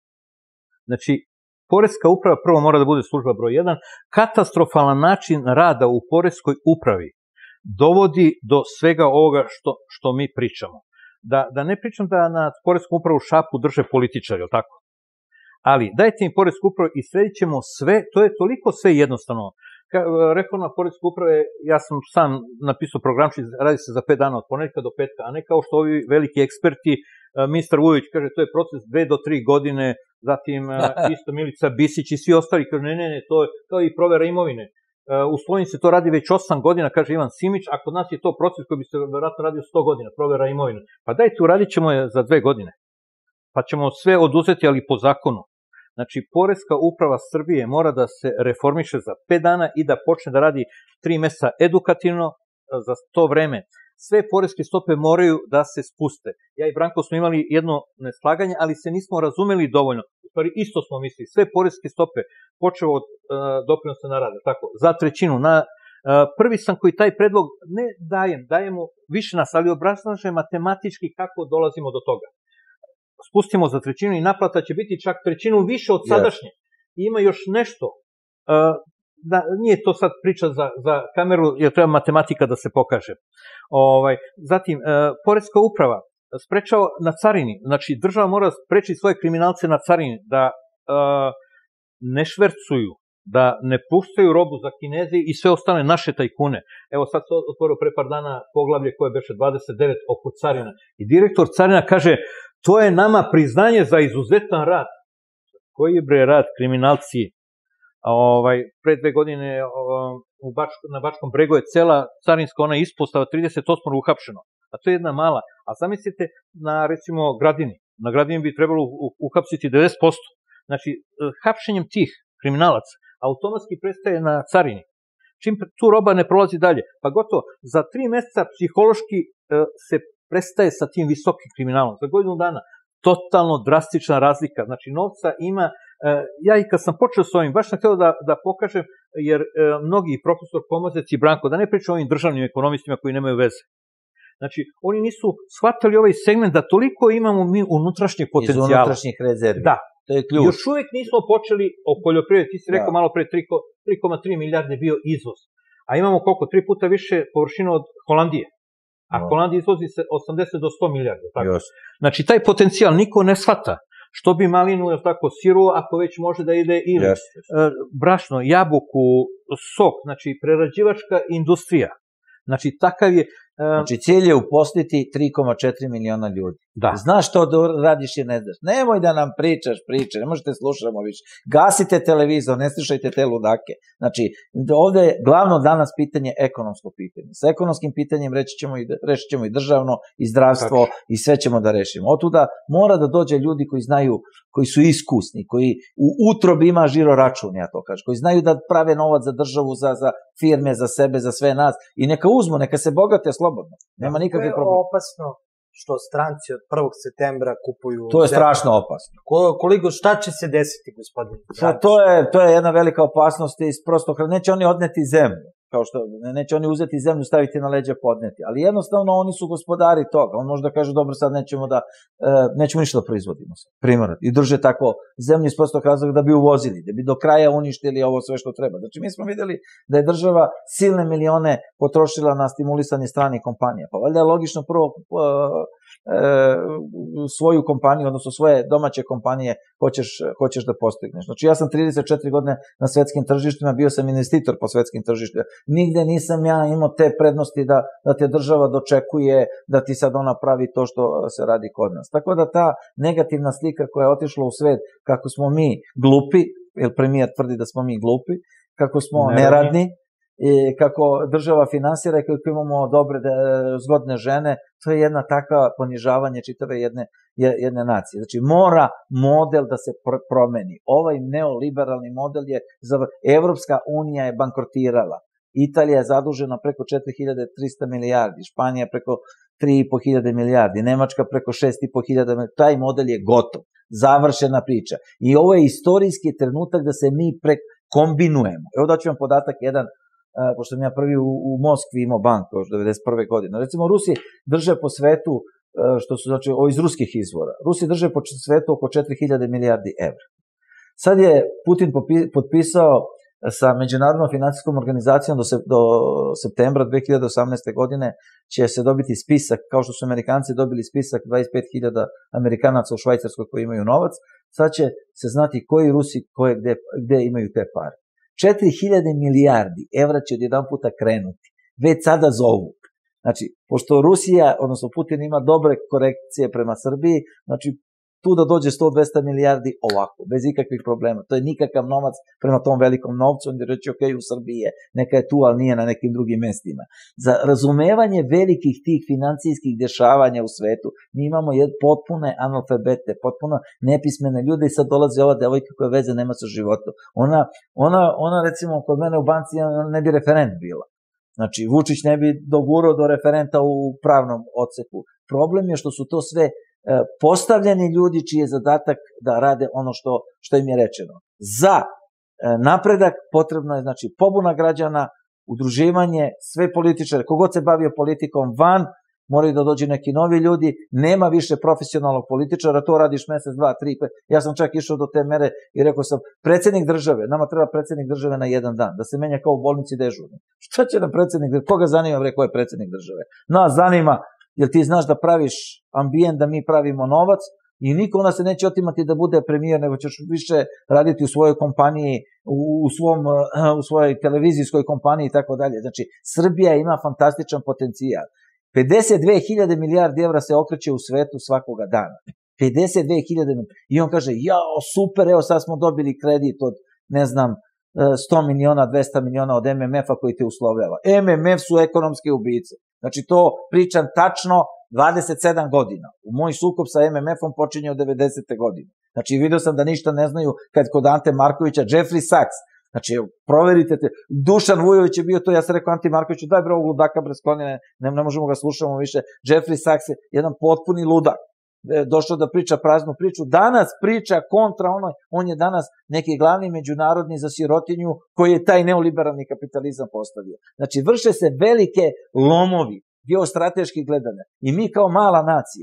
Znači, poreska uprava prvo mora da bude služba broj 1, katastrofalan način rada u poreskoj upravi dovodi do svega ovoga što mi pričamo. Da ne pričam da na poresku upravu šapu drže političari, ili tako? Ali dajte mi poresku upravu i sredit ćemo sve, to je toliko sve jednostavno. Reforma poreske uprave, ja sam sam napisao programčić, radi se za 5 dana od ponedjeljka do petka, a ne kao što ovi veliki eksperti, ministar Vujović kaže to je proces 2 do 3 godine, zatim isto Milica Bisić i svi ostali kažu ne, to je i provera imovine. U Sloveniji se to radi već 8 godina, kaže Ivan Simić, a kod nas je to proces koji bi se vjerojatno radio 100 godina, provera imovine. Pa dajte, uradit ćemo je za 2 godine. Pa ćemo sve oduzeti, ali po zakonu. Znači, poreska uprava Srbije mora da se reformiše za 5 dana i da počne da radi 3 meseca edukativno za to vreme. Sve poreske stope moraju da se spuste. Ja i Branko smo imali jedno neslaganje, ali se nismo razumeli dovoljno. U stvari, isto smo mislili. Sve poreske stope, počeo od doprinosa na rad, tako, za 1/3. Prvi sam koji taj predlog ne dajemo više nas, ali obrazlaže matematički kako dolazimo do toga. Spustimo za 1/3 i naplata će biti čak 1/3 više od sadašnje. I ima još nešto, nije to sad priča za kameru, jer treba matematika da se pokaže. Zatim, poreska uprava sprečava na carini, znači država mora spreči svoje kriminalce na carini da ne švercuju, da ne puštaju robu za Kineze i sve ostale naše tajkune. Evo sad se otvorio pre par dana poglavlje koje beše 29 oko carina. I direktor carina kaže, to je nama priznanje za izuzetan rad. Koji bre rad, kriminalci? Pre 2 godine na Bačkom bregu je cela carinska ona ispostava 38 uhapšeno. A to je jedna mala. A zamislite na recimo Gradini. Na Gradini bi trebalo uhapsiti 90%. Znači, hapšenjem tih kriminalaca automatski prestaje na carini. Čim tu roba ne prolazi dalje, pa gotovo, za 3 meseca psihološki se prestaje sa tim visokim kriminalom. Za godinu dana totalno drastična razlika. Znači, novca ima, ja i kad sam počeo s ovim, baš sam htio da pokažem, jer mnogi profesor Pomazec i Branko, da ne pričam o ovim državnim ekonomistima koji nemaju veze. Znači, oni nisu shvatali ovaj segment da toliko imamo mi unutrašnjeg potencijala. Iz unutrašnjih rezervi. Da, To je ključ. Još uvijek nismo počeli o poljoprivredi, ti si rekao malo pre 3,3 milijarde bio izvoz. A imamo koliko? 3 puta više površina od Holandije. A Holandija izvozi se 80 do 100 milijarde. Znači, taj potencijal niko ne shvata. Što bi malinu, tako, siru, ako već može da ide ili brašno, jabuku, sok, znači prerađivačka industrija. Znači, takav je... Znači, cilj je uposliti 3,4 miliona ljudi. Znaš što radiš i ne znaš. Nemoj da nam pričaš priče, ne možete slušamo više. Gasite televizor, ne slušajte te ludake. Znači, ovde je glavno danas pitanje ekonomsko pitanje. Sa ekonomskim pitanjem rešit ćemo i državno, i zdravstvo, i sve ćemo da rešimo. Otuda mora da dođe ljudi koji znaju, koji su iskusni, koji u utrobi ima žiro račun, ja to kažem, koji znaju da prave novac za državu, za firme, za sebe, za sve nas, i neka uzmu, neka se bogate slobodno. Nema nikakve problema. To je opasno što stranci od 1. septembra kupuju... To je strašno opasno. Šta će se desiti, gospodine? To je jedna velika opasnost iz prostog... Neće oni odneti zemlju, kao što neće oni uzeti zemlju, staviti na leđa, podneti, ali jednostavno oni su gospodari toga. On može da kaže, dobro, sad nećemo ništa da proizvodimo se, primjer, i drže tako zemlju iz prostog razloga da bi uvozili, da bi do kraja uništili ovo sve što treba. Znači, mi smo videli da je država silne milione potrošila na stimulisanje stranih kompanija, pa valjda je logično prvo svoju kompaniju, odnosno svoje domaće kompanije hoćeš da postigneš. Znači, ja sam 34 godine na svetskim tržištima, bio sam investitor po svetskim tržištima. Nigde nisam ja imao te prednosti da te država dočekuje, da ti sad ona pravi to što se radi kod nas. Tako da ta negativna slika koja je otišla u svet, kako smo mi glupi, jer premijer tvrdi da smo mi glupi, kako smo neradni, i kako država finansira i kako imamo dobre, zgodne žene, to je jedna takva ponižavanje čitave jedne nacije. Znači, mora model da se promeni. Ovaj neoliberalni model je, Evropska unija je bankrotirala. Italija je zadužena preko 4300 milijardi, Španija preko 3500 milijardi, Nemačka preko 6500 milijardi. Taj model je gotov, završena priča. I ovo je istorijski trenutak da se mi kombinujemo. Evo daću vam podatak jedan, pošto sam ja prvi u Moskvi imao banku još 1991. godine. Recimo, Rusi drže po svetu, što su, znači, iz ruskih izvora, Rusi drže po svetu oko 4000 milijardi evra. Sad je Putin potpisao sa Međunarodnom financijskom organizacijom do septembra 2018. godine će se dobiti spisak, kao što su Amerikanci dobili spisak 25.000 Amerikanaca u Švajcarskoj koji imaju novac, sad će se znati koji Rusi gde imaju te pare. 4000 milijardi evra će jedan puta krenuti. Već sada zovu. Znači, pošto Rusija, odnosno Putin ima dobre korekcije prema Srbiji, znači tu da dođe 100-200 milijardi ovako, bez ikakvih problema. To je nikakav novac prema tom velikom novcu, on je reći, ok, u Srbiji je, neka je tu, ali nije na nekim drugim mestima. Za razumevanje velikih tih financijskih dešavanja u svetu, mi imamo potpune analfabete, potpuno nepismene ljude i sad dolazi ova devojka koja veze nema sa životom. Ona recimo, kod mene u banci ne bi referent bila. Znači, Vučić ne bi dogurao do referenta u pravnom odseku. Problem je što su to sve postavljeni ljudi čiji je zadatak da rade ono što im je rečeno. Za napredak potrebno je, znači, pobuna građana, udruživanje, sve političare, kogod se bavio politikom van, moraju da dođe neki novi ljudi, nema više profesionalnog političara, to radiš mesec, 2, 3, 5. Ja sam čak išao do te mere i rekao sam, predsjednik države, nama treba predsjednik države na jedan dan, da se menja kao u bolnici dežurni. Šta će nam predsjednik države? Koga zanima, ko je predsjednik države? Nas zanima, jer ti znaš da praviš ambijent, da mi pravimo novac i niko nas se neće otimati da bude premijer, nego ćeš više raditi u svojoj kompaniji, u svojoj televizijskoj kompaniji i tako dalje. Znači, Srbija ima fantastičan potencijal. 52.000 milijardi evra se okreće u svetu svakoga dana. 52.000 i on kaže, jao, super, evo sad smo dobili kredit od, ne znam, 100 miliona, 200 miliona od MMF-a koji te uslovljava. MMF su ekonomske ubice. Znači, to pričam tačno 27 godina. U moj sukob sa MMF-om počinje od 90. godine. Znači, vidio sam da ništa ne znaju kad kod Ante Markovića, Jeffrey Sachs. Znači, proverite te. Dušan Vujović je bio to, ja sam rekao Anti Markoviću, daj bre ovog ludaka presklonjene, ne možemo ga slušamo više. Jeffrey Sachs je jedan potpuni ludak. Došao da priča praznu priču. Danas priča kontra on je danas neki glavni međunarodni za sirotinju koji je taj neoliberalni kapitalizam postavio. Znači, vrše se velike lomovi, geostrateški gledane. I mi kao mala nacija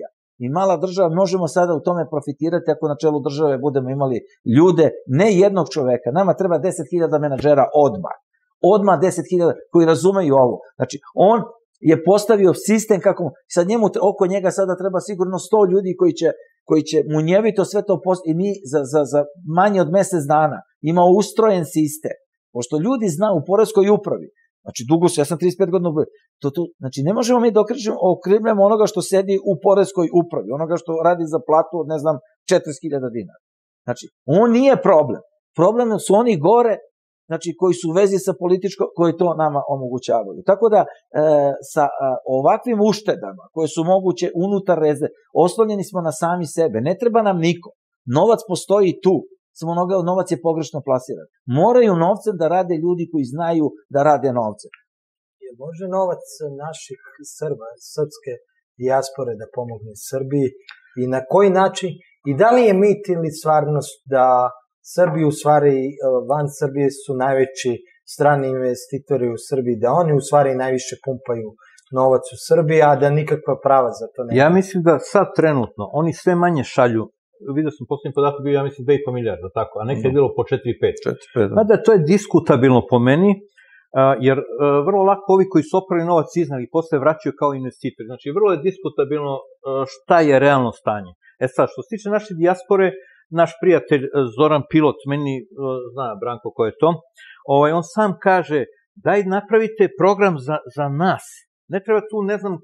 i mala država, možemo sada u tome profitirati ako na čelu države budemo imali ljude, ne jednog čoveka. Nama treba 10.000 menadžera odmah 10.000 koji razumeju ovo. Znači, on je postavio sistem kako, sad njemu oko njega sada treba sigurno 100 ljudi koji će munjevito sve to postaviti i mi za manje od mjesec dana ima ustrojen sistem. Pošto ljudi znaju u poreskoj upravi, znači dugo se, ja sam 35 godina upravi, znači ne možemo mi da okrivljamo onoga što sedi u poreskoj upravi, onoga što radi za platu od, ne znam, 40.000 dinara. Znači, on nije problem. Problem su oni gore, znači koji su u vezi sa političkom, koji to nama omogućavaju. Tako da, sa ovakvim uštedama, koje su moguće unutar reze, oslonjeni smo na sami sebe. Ne treba nam niko. Novac postoji tu. Samo novac je pogrešno plasiran. Moraju novcem da rade ljudi koji znaju da rade novce. Može novac naših Srba, srpske dijaspore da pomogne Srbiji i na koji način? I da li je mit ili stvarnost da Srbi u stvari van Srbije su najveći strani investitori u Srbiji, da oni u stvari najviše pumpaju novac u Srbiji, a da nikakva prava za to nema? Ja mislim da sad trenutno oni sve manje šalju. Vidio sam posljednji podatak bio, ja mislim, 2,5 milijarda, tako, a nekaj je bilo po 4,5. Mada to je diskutabilno po meni, jer vrlo lako ovi koji su oprali novac iznali i posle vraćaju kao investitori. Znači, vrlo je diskutabilno šta je realno stanje. Sad, što se tiče naše dijaspore, naš prijatelj Zoran Pilot, meni zna Branko ko je to, on sam kaže, daj napravite program za nas. Ne treba tu, ne znam,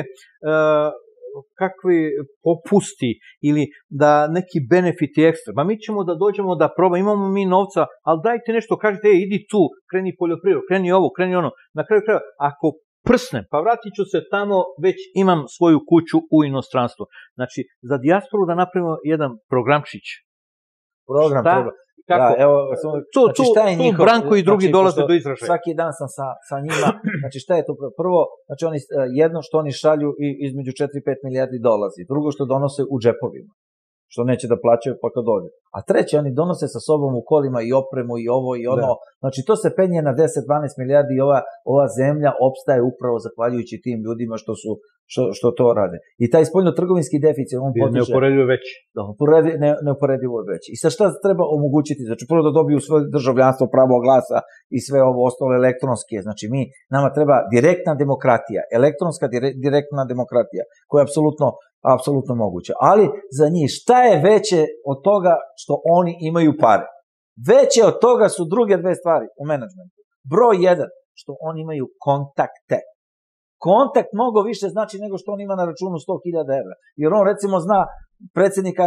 kakvi popusti ili da neki benefiti ekstra. Ma mi ćemo da dođemo da probamo, imamo mi novca, ali dajte nešto, kažete, idi tu, kreni poljoprivredu, kreni ovo, kreni ono. Na kraju kraja, ako prsnem, pa vratit ću se tamo, već imam svoju kuću u inostranstvu. Znači, za dijasporu da napravimo jedan programčić. Program. Kako? Da, evo, znači, šta je njihov, Branko i drugi dolaze do izražaja. Svaki dan sam sa njima, znači šta je to prvo, znači jedno što oni šalju i između 4-5 milijardi dolazi, drugo što donose u džepovima, što neće da plaćaju pa kad dođe. A treće, oni donose sa sobom u kolima i opremu i ovo i ono, znači to se penje na 10-12 milijardi i ova zemlja opstaje upravo zahvaljujući tim ljudima što to rade. I taj spoljno-trgovinski deficit, on potiče... Neuporedivo veći. Neuporedivo veći. I sa šta treba omogućiti? Znači, prvo da dobiju svoje državljanstvo, pravo glasa i sve ovo ostalo elektronske. Znači, nama treba direktna demokratija, elektronska direktna demokratija, koja je apsolutno moguća. Ali za njih, šta je veće od toga što oni imaju pare? Veće od toga su druge dve stvari u menadžmentu. Broj 1, što oni imaju kontakte. Kontakt mnogo više znači nego što on ima na računu 100.000 evra. Jer on recimo zna predsjednika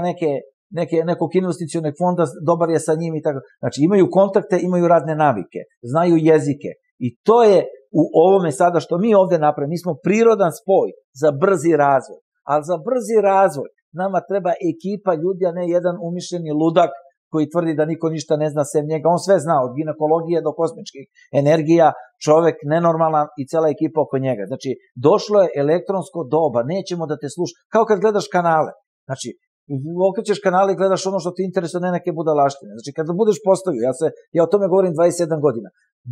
nekog investicionog fonda, dobar je sa njim i tako. Znači imaju kontakte, imaju radne navike, znaju jezike. I to je u ovome sada što mi ovdje napravimo. Mi smo prirodan spoj za brzi razvoj. Ali za brzi razvoj nama treba ekipa ljudi, a ne jedan umišljeni ludak koji tvrdi da niko ništa ne zna sem njega. On sve zna, od ginekologije do kosmičkih energija, čovek nenormalan i cela ekipa oko njega. Znači, došlo je elektronsko doba, nećemo da te sluša. Kao kad gledaš kanale. Znači, okrećeš kanale i gledaš ono što ti interesuje, ne neke budalaštine. Znači, kada budeš postavio, ja o tome govorim 27 godina,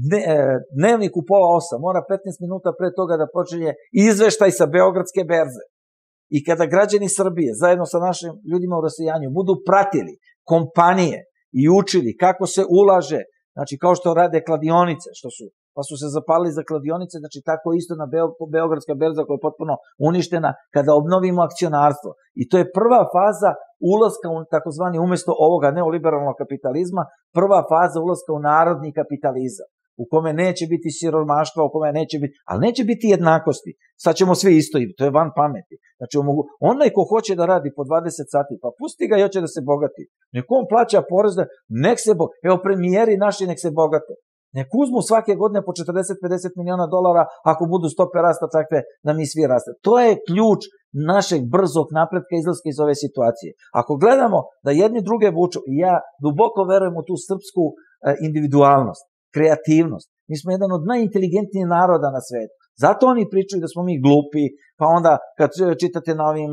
dnevnik u 7:30 mora 15 minuta pre toga da počinje izveštaj sa Beogradske berze. I kada građani Srbije, zajedno sa našim ljudima u rasijanju, budu pratili kompanije i učili kako se ulaže, znači kao što rade kladionice, pa su se zapalili za kladionice, znači tako isto na Beogradska berza koja je potpuno uništena, kada obnovimo akcionarstvo. I to je prva faza ulaska u takozvani, umjesto ovoga neoliberalnog kapitalizma, prva faza ulaska u narodni kapitalizam, u kome neće biti siromaštva, u kome neće biti, ali neće biti jednakosti. Sad ćemo svi isto, to je van pameti. Znači, onaj ko hoće da radi po 20 sati, pa pusti ga i hoće da se bogati. Nek on plaća porez, nek se bogati. Evo, premijeri naši nek se bogate. Nek uzmu svake godine po 40-50 miliona dolara ako budu stope rasta takve da mi svi raste. To je ključ našeg brzog napretka izlaska iz ove situacije. Ako gledamo da jedni druge vuču, i ja duboko verujem u tu srpsku individualnost, kreativnost. Mi smo jedan od najinteligentnijih naroda na svetu. Zato oni pričaju da smo mi glupi, pa onda kad čitate na ovim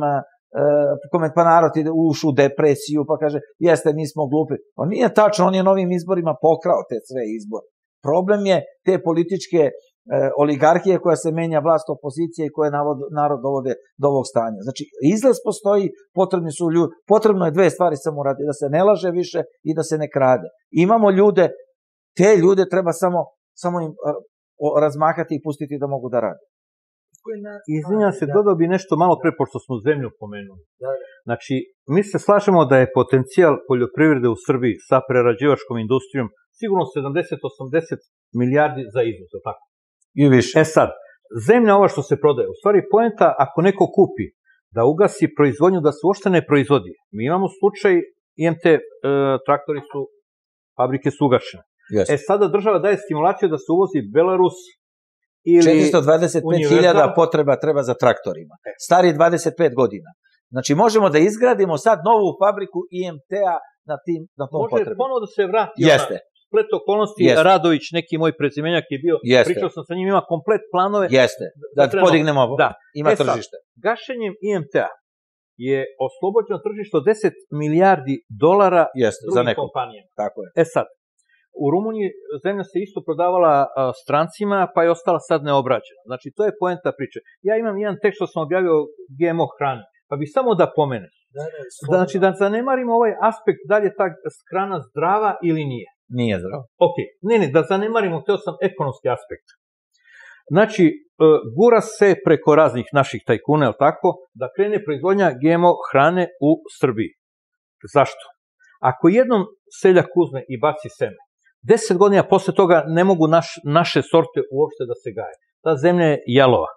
pa narod ide ušu u depresiju, pa kaže, jeste, mi smo glupi. Pa nije tačno, on je novim izborima pokrao te sve izbore. Problem je te političke oligarhije koja se menja, vlast opozicije i koje narod dovode do ovog stanja. Znači, izlaz postoji, potrebno je dve stvari samo uraditi, da se ne laže više i da se ne krade. Imamo ljude, te ljude treba samo im razmahati i pustiti da mogu da rade. Izvinjam se, dodao bi nešto malo pre, pošto smo zemlju pomenuli. Znači, mi se slažemo da je potencijal poljoprivrede u Srbiji sa prerađivačkom industrijom sigurno 70-80 milijardi za izvoz, tako? I više. Sad, zemlja ova što se prodaje, u stvari poenta ako neko kupi da ugasi proizvodnju, da se uopšte ne proizvodi. Mi imamo slučaj IMT, traktori su, fabrike su ugašene. Sada država daje stimulaciju da se uvozi Belarus ili 425.000 potreba treba za traktorima. Stari 25 godina. Znači, možemo da izgradimo sad novu fabriku IMT-a na tom potrebu. Može ponovo da se vrati splet okolnosti. Radović, neki moj prezimenjak je bio, pričao sam sa njim, ima komplet planove. Da podignemo ovo. Ima tržište. Gašenjem IMT-a je oslobođeno tržište od 10 milijardi dolara drugim kompanijama. Tako je. Sad, u Rumuniji zemlja se isto prodavala strancima, pa je ostala sad neobrađena. Znači, to je poenta priče. Ja imam jedan tekst što sam objavio GMO hrane, pa bih samo da pomenem. Znači, da zanemarimo ovaj aspekt, da li je ta hrana zdrava ili nije. Nije zdrava. Ok, da zanemarimo, teo sam ekonomski aspekt. Znači, gura se preko raznih naših tajkuna, tako, da krene proizvodnja GMO hrane u Srbiji. Zašto? Ako jednom seljak uzme i baci seme, 10 godina posle toga ne mogu naše sorte uopšte da se gaje. Ta zemlja je jalova.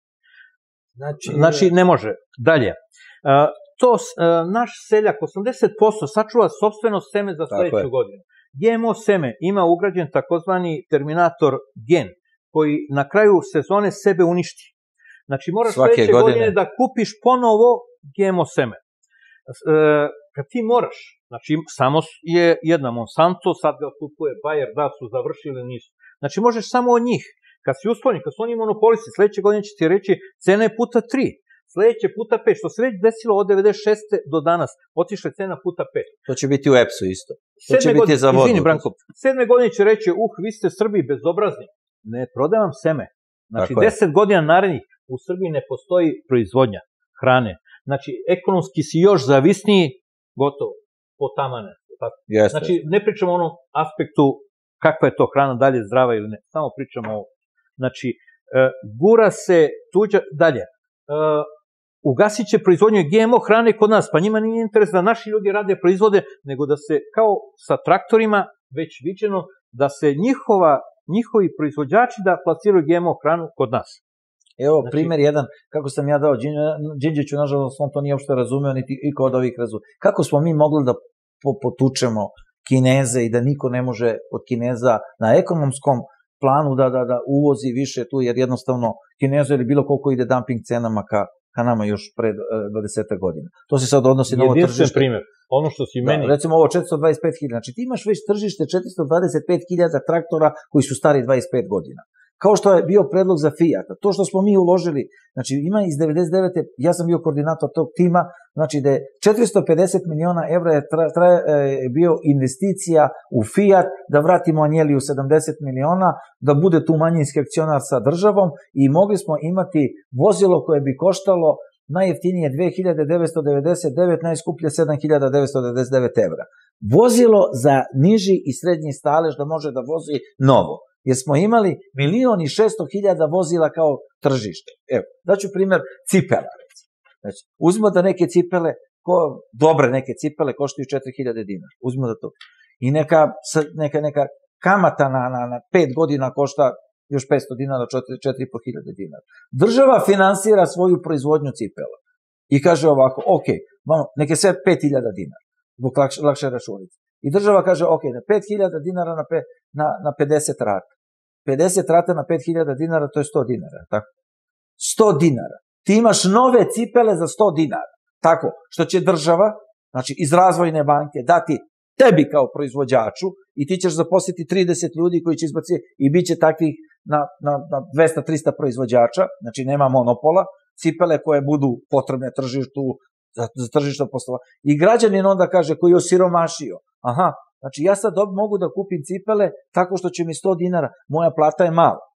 Znači, ne može. Dalje. Naš seljak 80% sačuva sopstveno seme za sledeću godinu. GMO seme ima ugrađen takozvani terminator gen, koji na kraju sezone sebe uništi. Znači, moraš sledeće godine da kupiš ponovo GMO seme. Kad ti moraš, znači samo je jedna Monsanto, sad ga kupuje Bayer, da su završili ili nisu. Znači možeš samo od njih. Kad si uslovljen, kad su oni monopolisti, sledeće godine će ti reći cena je puta 3, sledeće puta 5, što se već desilo od 96. do danas, otišle cena puta 5. To će biti u EPS-u isto. To će biti za vodu. Izvini, Branko, 7. godine će reći, vi ste Srbi bezobrazni, ne prodavam seme. Znači 10 godina narednih u Srbiji ne postoji proizvodnja hrane. Znači, ekonomski si još zavisniji, gotovo, potamane. Znači, ne pričamo o onom aspektu kakva je to hrana, da li je zdrava ili ne, samo pričamo o ovo. Znači, gura se tuđa, dalje, ugasit će proizvodnju GMO hrane kod nas, pa njima nije interes da naši ljudi rade proizvode, nego da se, kao sa traktorima, već viđeno, da se njihovi proizvođači da plasiraju GMO hranu kod nas. Evo, primjer jedan, kako sam ja dao Đinđiću, nažalost, on to nije uopšte razumeo, niti i kod ovih razumeo. Kako smo mi mogli da potučemo Kineze i da niko ne može od Kineza na ekonomskom planu da uvozi više tu, jer jednostavno Kinezu ili bilo koliko ide dumping cenama ka nama još pre 20 godina. To se sad odnosi na ovo tržište. Jedinstven primjer, ono što si meni... Recimo ovo 425.000, znači ti imaš već tržište 425.000 traktora koji su stari 25 godina. Kao što je bio predlog za Fiat, to što smo mi uložili, znači ima iz 99. ja sam bio koordinator tog tima, znači da je 450 miliona evra je bio investicija u Fiat, da vratimo Anjeliju 70 miliona, da bude tu manjinski akcionar sa državom i mogli smo imati vozilo koje bi koštalo najjeftinije 2.999, najskuplje 7.999 evra. Vozilo za niži i srednji stalež da može da vozi novo. Jer smo imali 1.600.000 vozila kao tržište. Evo, daću primjer cipela. Znači, uzmimo da neke cipele, dobre neke cipele koštaju 4.000 dinara. Uzmimo da to. I neka kamata na 5 godina košta još 500 dinara, 4.500 dinara. Država finansira svoju proizvodnju cipela. I kaže ovako, ok, neke sve 5.000 dinara, zbog lakše računice. I država kaže, ok, na 5.000 dinara na 50 rata. 50 rata na 5.000 dinara, to je 100 dinara, tako? 100 dinara. Ti imaš nove cipele za 100 dinara. Tako, što će država, znači iz razvojne banke, dati tebi kao proizvođaču i ti ćeš zaposliti 30 ljudi koji će izbaciti i bit će takvih na 200-300 proizvođača, znači nema monopola, cipele koje budu potrebne tržištu, za tržišno poslovanje. I građanin onda kaže, koji je osiromašio, aha, znači ja sad mogu da kupim cipele tako što će mi 100 dinara, moja plata je mala,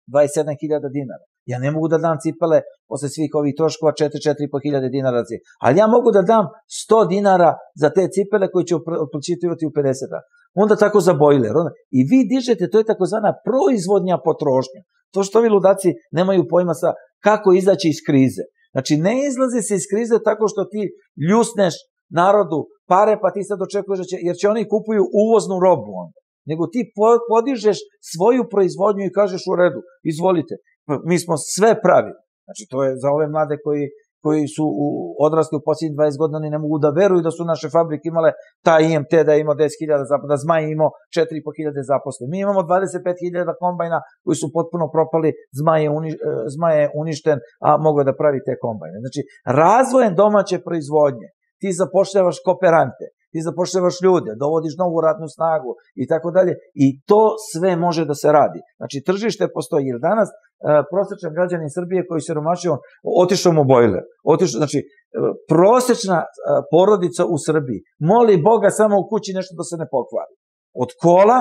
27.000 dinara. Ja ne mogu da dam cipele posle svih ovih troškova 4.500 dinara. Ali ja mogu da dam 100 dinara za te cipele koje ću otplaćivati u 50 dana. Onda tako za bojler. I vi dižete, to je takozvana proizvodnja potrošnja. To što vi ludaci nemaju pojma sa kako izaći iz krize. Znači, ne izlazi se iz krize tako što ti ljusneš narodu pare, pa ti sad očekuješ da će, jer će oni kupuju uvoznu robu onda. Nego ti podižeš svoju proizvodnju i kažeš u redu, izvolite, mi smo sve pravili. Znači, to je za ove mlade koji su odrasli u posljednjih 20 godina, oni ne mogu da veruju da su naše fabrike imale ta IMT da je imao 10.000 zaposlenih, da Zmaj imao 4.500 zaposlenih. Mi imamo 25.000 kombajna koji su potpuno propali, Zmaj je uništen, a mogo da pravi te kombajne. Znači, razvojem domaće proizvodnje, ti zapošljavaš kooperante, ti zapošljavaš ljude, dovodiš novu radnu snagu i tako dalje, i to sve može da se radi. Znači, tržište postoji, jer danas prosječan građanin Srbije koji se romašio, otišao mu bojler, znači, prosječna porodica u Srbiji moli Boga samo u kući nešto da se ne pokvari. Od kola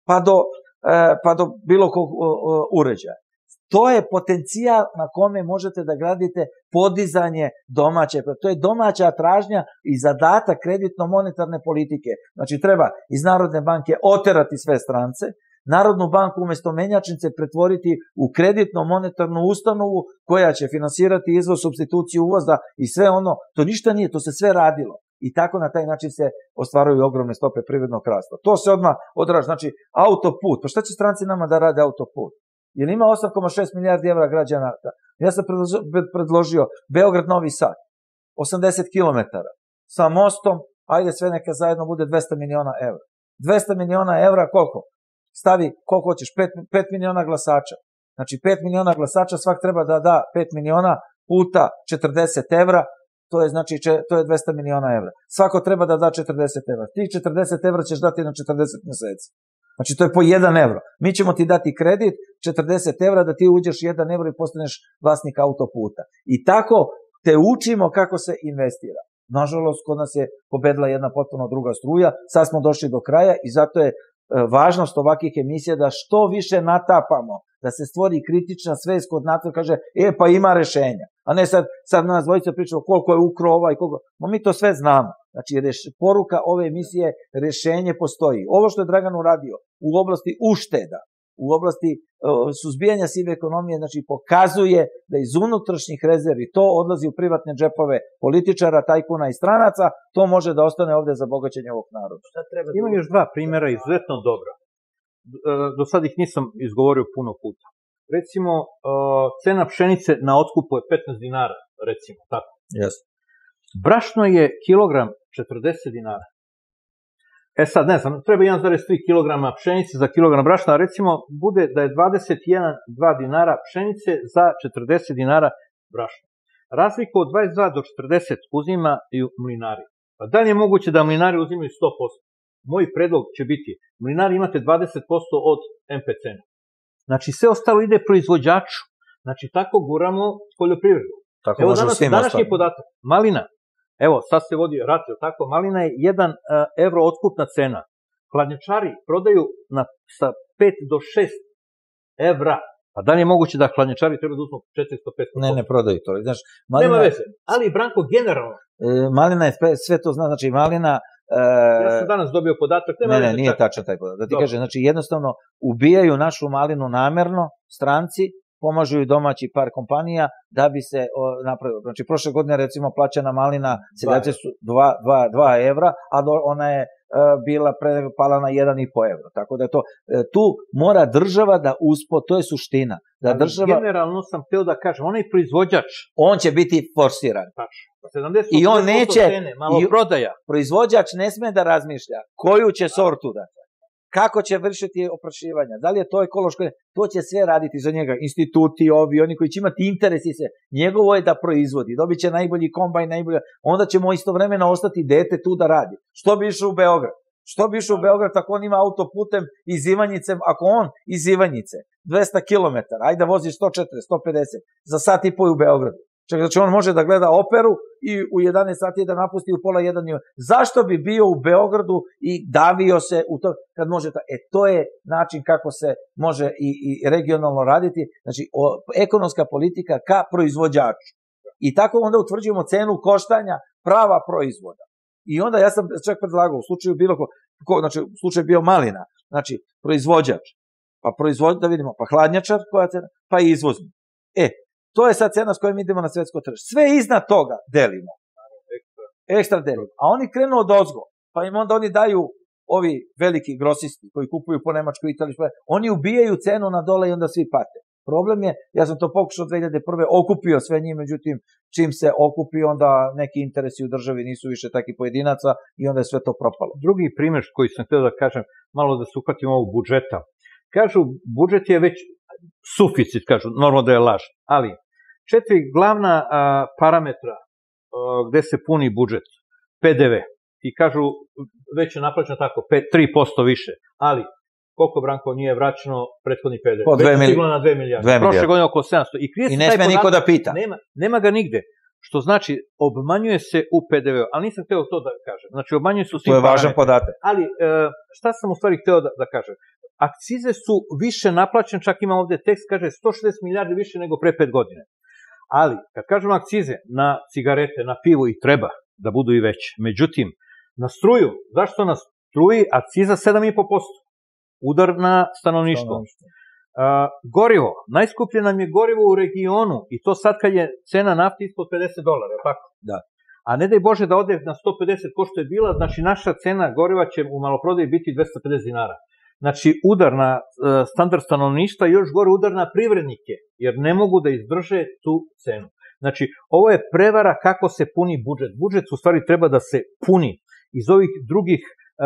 pa do bilo kog uređaja. To je potencijal na kome možete da gradite podizanje domaće. To je domaća tražnja i zadatak kreditno-monetarne politike. Znači, treba iz Narodne banke oterati sve strance, Narodnu banku umjesto menjačnice pretvoriti u kreditno-monetarnu ustanovu koja će finansirati izvoz, supstituciju uvoza i sve ono. To ništa nije, to se sve radilo. I tako na taj način se ostvaruju ogromne stope privrednog rasta. To se odmah odraža. Znači, autoput. Pa šta će stranci nama da rade autoput? Jer ima 8,6 milijardi evra građana. Ja sam predložio Beograd-Novi Sad, 80 km sa mostom, ajde sve neka zajedno bude 200 miliona evra. 200 miliona evra koliko? Stavi koliko hoćeš, 5 miliona glasača. Znači 5 miliona glasača, svak treba da da 5 miliona puta 40 evra, to je znači to je 200 miliona evra. Svako treba da da 40 evra. Tih 40 evra ćeš dati na 40 mjeseci. Znači, to je po 1 evro. Mi ćemo ti dati kredit, 40 evra, da ti uđeš 1 evro i postaneš vlasnik autoputa. I tako te učimo kako se investira. Nažalost, kod nas je pobedila jedna potpuno druga struja, sad smo došli do kraja i zato je važnost ovakvih emisija da što više natapamo, da se stvori kritična svest kod NATO, kaže, pa ima rešenja. A ne sad nas dvojica pričamo koliko je ukro ovaj, koliko. No, mi to sve znamo. Znači, poruka ove emisije, rešenje postoji. Ovo što je Dragan uradio u oblasti ušteda, u oblasti suzbijanja sive ekonomije, znači pokazuje da iz unutrašnjih rezervi to odlazi u privatne džepove političara, tajkuna i stranaca, to može da ostane ovde za bogaćenje ovog naroda. Imam još dva primjera izuzetno dobra. Do sad ih nisam izgovorio puno puta. Recimo, cena pšenice na otkupu je 15 dinara, recimo, tako. Jasno. Brašno je kilogram 40 dinara. Sad, ne znam, treba 1,3 kg pšenice za kilogram brašna, recimo, bude da je 21,2 dinara pšenice za 40 dinara brašna. Razliku od 22 do 40 uzimaju mlinari. Pa da li je moguće da mlinari uzimaju 100%? Moj predlog će biti, mlinari imate 20% od MPC-a. Znači, sve ostalo ide proizvođaču. Znači, tako guramo poljoprivredu. Evo današnji podatak. Malina. Evo, sad se vodi rat, tako, malina je 1 evro otkupna cena. Hladnjačari prodaju sa 5 do 6 evra. Pa da li je moguće da hladnjačari treba da uzmu 400-500%? Ne prodaju to. Znaš, nema veze. Ali, Branko, generalno. Malina je sve to zna, znači malina... Ja sam danas dobio podatak. Ne, nije tačan taj podatak. Da ti kaže, znači jednostavno ubijaju našu malinu namerno, stranci, pomažu i domaći par kompanija da bi se napravilo. Znači, prošle godine, recimo, plaćana malina seljaci su 2 evra, a ona je bila pala na 1,5 evra. Tako da je to, tu mora država da to je suština. Da država... Generalno sam hteo da kažem, onaj proizvođač... On će biti forsiran. I on neće... Malo prodaja. Proizvođač ne sme da razmišlja koju će sortu dati. Kako će vršiti oprašivanja, da li je to ekološko, to će sve raditi za njega, instituti, oni koji će imati interesi se, njegovo je da proizvodi, dobit će najbolji kombajn, onda će mu istovremeno ostati dete tu da radi. Što bi išao u Beograd? Što bi išao u Beograd ako on ima autoputem iz Ivanjice, ako on iz Ivanjice, 200 km, ajde da vozi 140, 150, za sat i po u Beogradu. Čak, znači on može da gleda operu i u 11 sati da napusti u pola 1. Zašto bi bio u Beogradu i davio se u to, kad može to je način kako se može i regionalno raditi, znači ekonomska politika ka proizvođaču. I tako onda utvrđujemo cenu koštanja prava proizvoda. I onda ja sam čak predlagao, u slučaju znači u slučaju bio malina, znači proizvođač, pa da vidimo, pa hladnjačar, koja cena, pa i izvoznik. To je sad cena s kojom idemo na svetsko tržište. Sve iznad toga delimo. Ekstra delimo. A oni krenu od ozgo, pa im onda oni daju ovi veliki grosisti koji kupuju po Nemačkoj, Italiji, oni ubijaju cenu na dole i onda svi pate. Problem je, ja sam to pokušao 2001. okupio sve njih, međutim, čim se okupi, onda neki interesi u državi nisu više takvi pojedinaca i onda je sve to propalo. Drugi primjer koji sam htio da kažem, malo da se uhvatim ovog budžeta. Kažu, budžet je već suficit, kažu, normalno da je laž, ali 4 glavna parametra gde se puni budžet, PDV, i kažu, već je naplaćeno tako, 3% više, ali koliko, Branko, nije vraćeno prethodni PDV? Već je stiglo na 2 milijarde. Prošle godine oko 700. I ne sme niko da pita. Nema ga nigde. Što znači, obmanjuje se u PDV-u. Ali nisam hteo to da kažem. Znači, obmanjuje se u svim parametrima. To je važan podatak. Ali, šta sam u stvari hteo da kažem? Akcize su više naplaćene, čak imam ovde tekst, kaže 160 milijardi više nego pre 5 godine. Ali, kad kažemo akcize na cigarete, na pivo i treba da budu i veće. Međutim, na struju, zašto na struji akciza 7,5%? Udar na stanovništvo. Gorivo, najskuplje nam je gorivo u regionu i to sad kad je cena nafte ispod $50, tako? Da. A ne daj Bože da ode na 150 ko što je bila, znači naša cena goriva će u maloprodaji biti 250 dinara. Znači udar na standard stanovništva i još gore udar na privrednike, jer ne mogu da izdrže tu cenu. Znači ovo je prevara kako se puni budžet. Budžet u stvari treba da se puni iz ovih drugih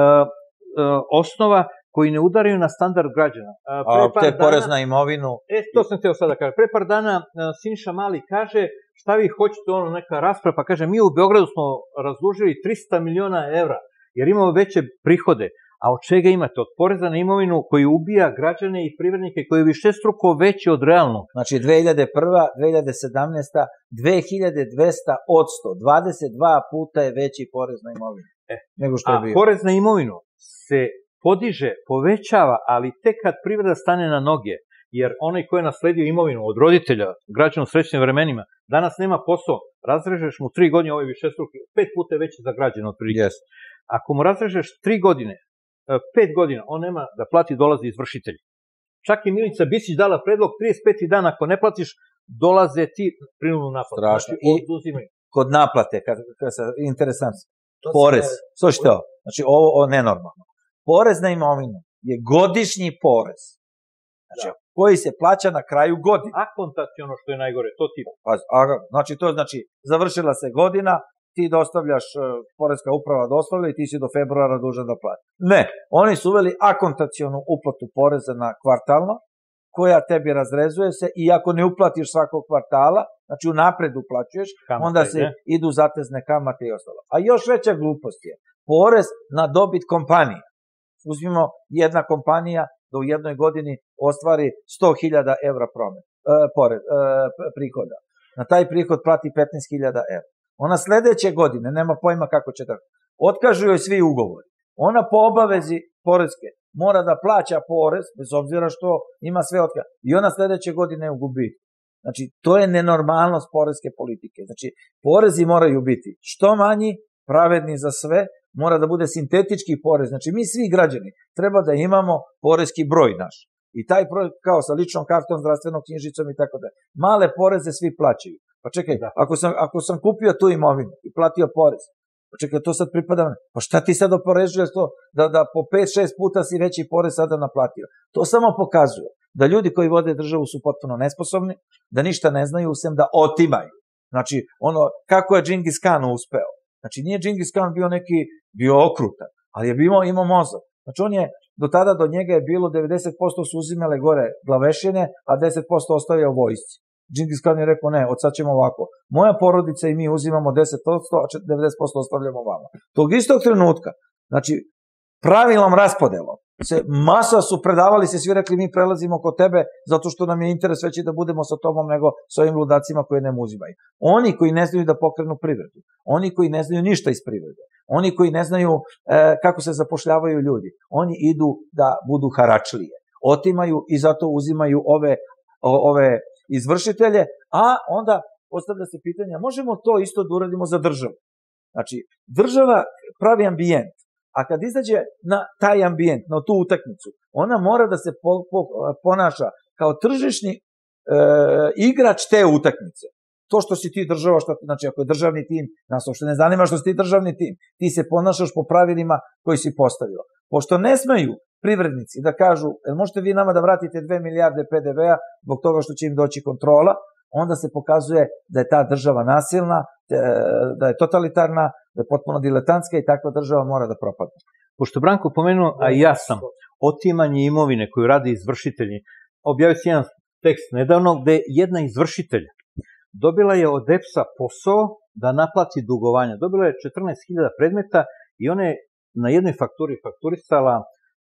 osnova koji ne udaraju na standard građana. Te porez na imovinu. To sam hteo sad da kažem. Pre par dana Siniša Mali kaže šta vi hoćete, neka rasprava, pa kaže mi u Beogradu smo razdužili 300 miliona evra, jer imamo veće prihode. A od čega imate? Od poreza na imovinu koji ubija građane i privrednike, koji je višestruko veći od realnog. Znači 2001. 2017. 2200%, 22 puta je veći porez na imovinu nego što je bio. A porez na imovinu se podiže, povećava, ali tek kad privreda stane na noge, jer onaj ko je nasledio imovinu od roditelja, građana u srećnim vremenima, danas nema posao, razrežeš mu 3 godine, ovo je višestruki, 5 puta je veći za građana od prilike. Ako mu razrežeš 3 godine, 5 godina, on nema da plati, dolaze izvršitelji. Čak i Milica Bisić dala predlog 35. dan, ako ne platiš, dolaze ti prinudnu naplatu. Strašno. I kod naplate, interesantno, porez, slušajte ovo, znači ovo nenormalno. Porez na imovinu je godišnji porez, koji se plaća na kraju godine. Akontaciono, što je najgore, to ti. Znači, to znači, završila se godina, ti dostavljaš, poreska uprava dostavlja i ti si do februara dužan da plati. Ne, oni su uveli akontacionu uplatu poreza na kvartalno, koja tebi razrezuje se i ako ne uplatiš svakog kvartala, znači unapred uplaćuješ, onda se idu zatezne kamate i ostalo. A još veća glupost je porez na dobit kompanije. Uzmimo, jedna kompanija da u jednoj godini ostvari 100.000 evra prihoda. Na taj prihod plati 15.000 evra. Ona sledeće godine, nema pojma kako će tako, otkažu joj svi ugovori. Ona po obavezi poreske mora da plaća porez, bez obzira što ima sve otkaže. I ona sledeće godine je u gubitku. Znači, to je nenormalnost poreske politike. Znači, porezi moraju biti što manji, pravedni za sve, mora da bude sintetički porez. Znači, mi svi građani treba da imamo poreski broj naš. I taj broj, kao sa ličnom kartom, zdravstvenom knjižicom i tako da. Male poreze svi plaćaju. Pa čekaj, ako sam kupio tu imovinu i platio porez, pa čekaj, to sad pripada, pa šta ti sad oporežuješ to, da po 5-6 puta si veći porez sada naplatio. To samo pokazuje da ljudi koji vode državu su potpuno nesposobni, da ništa ne znaju, sem da otimaju. Znači, kako je Džingis Khan uspeo. Znači, nije Džingis Khan bio okrutan, ali je imao mozak. Znači, do njega je bilo 90% su uzimale gore glavešine, a 10% ostavljao vojsci. Džingis Khan je rekao, ne, od sad ćemo ovako. Moja porodica i mi uzimamo 10%, a 90% ostavljamo vama. Tog istog trenutka, znači, pravilnom raspodelom, masa su predavali se, svi rekli mi prelazimo kod tebe zato što nam je interes veći da budemo sa tobom nego s ovim ludacima koje ne uzimaju. Oni koji ne znaju da pokrenu privredu, oni koji ne znaju ništa iz privrede, oni koji ne znaju kako se zapošljavaju ljudi, oni idu da budu haračlije. Otimaju i zato uzimaju ove izvršitelje, a onda postavlja se pitanje, možemo to isto da uradimo za državu. Znači, država pravi ambijent, a kad izađe na taj ambijent, na tu utakmicu, ona mora da se ponaša kao tržišni igrač te utakmice. To što si ti država, znači ako je državni tim, nas uopšte ne zanima što si ti državni tim, ti se ponašaš po pravilima koji si postavila. Pošto ne smeju privrednici da kažu, možete vi nama da vratite 2 milijarde PDV-a zbog toga što će im doći kontrola, onda se pokazuje da je ta država nasilna, da je totalitarna, da je potpuno diletantska i takva država mora da propadne. Pošto Branko pomenuo, a ja sam, otimanje imovine koju rade izvršitelji, objavio si jedan tekst nedavno gde jedna izvršitelj dobila je od EPS-a posao da naplati dugovanja. Dobila je 14.000 predmeta i ona je na jednoj fakturi fakturisala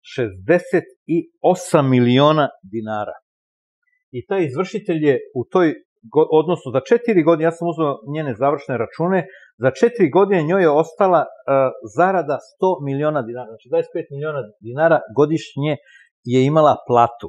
68 miliona dinara. I taj izvršitelj je u toj, odnosno za 4 godine, ja sam uzeo njene završne račune, za 4 godine njoj je ostala zarada 100 miliona dinara, znači 25 miliona dinara godišnje je imala platu.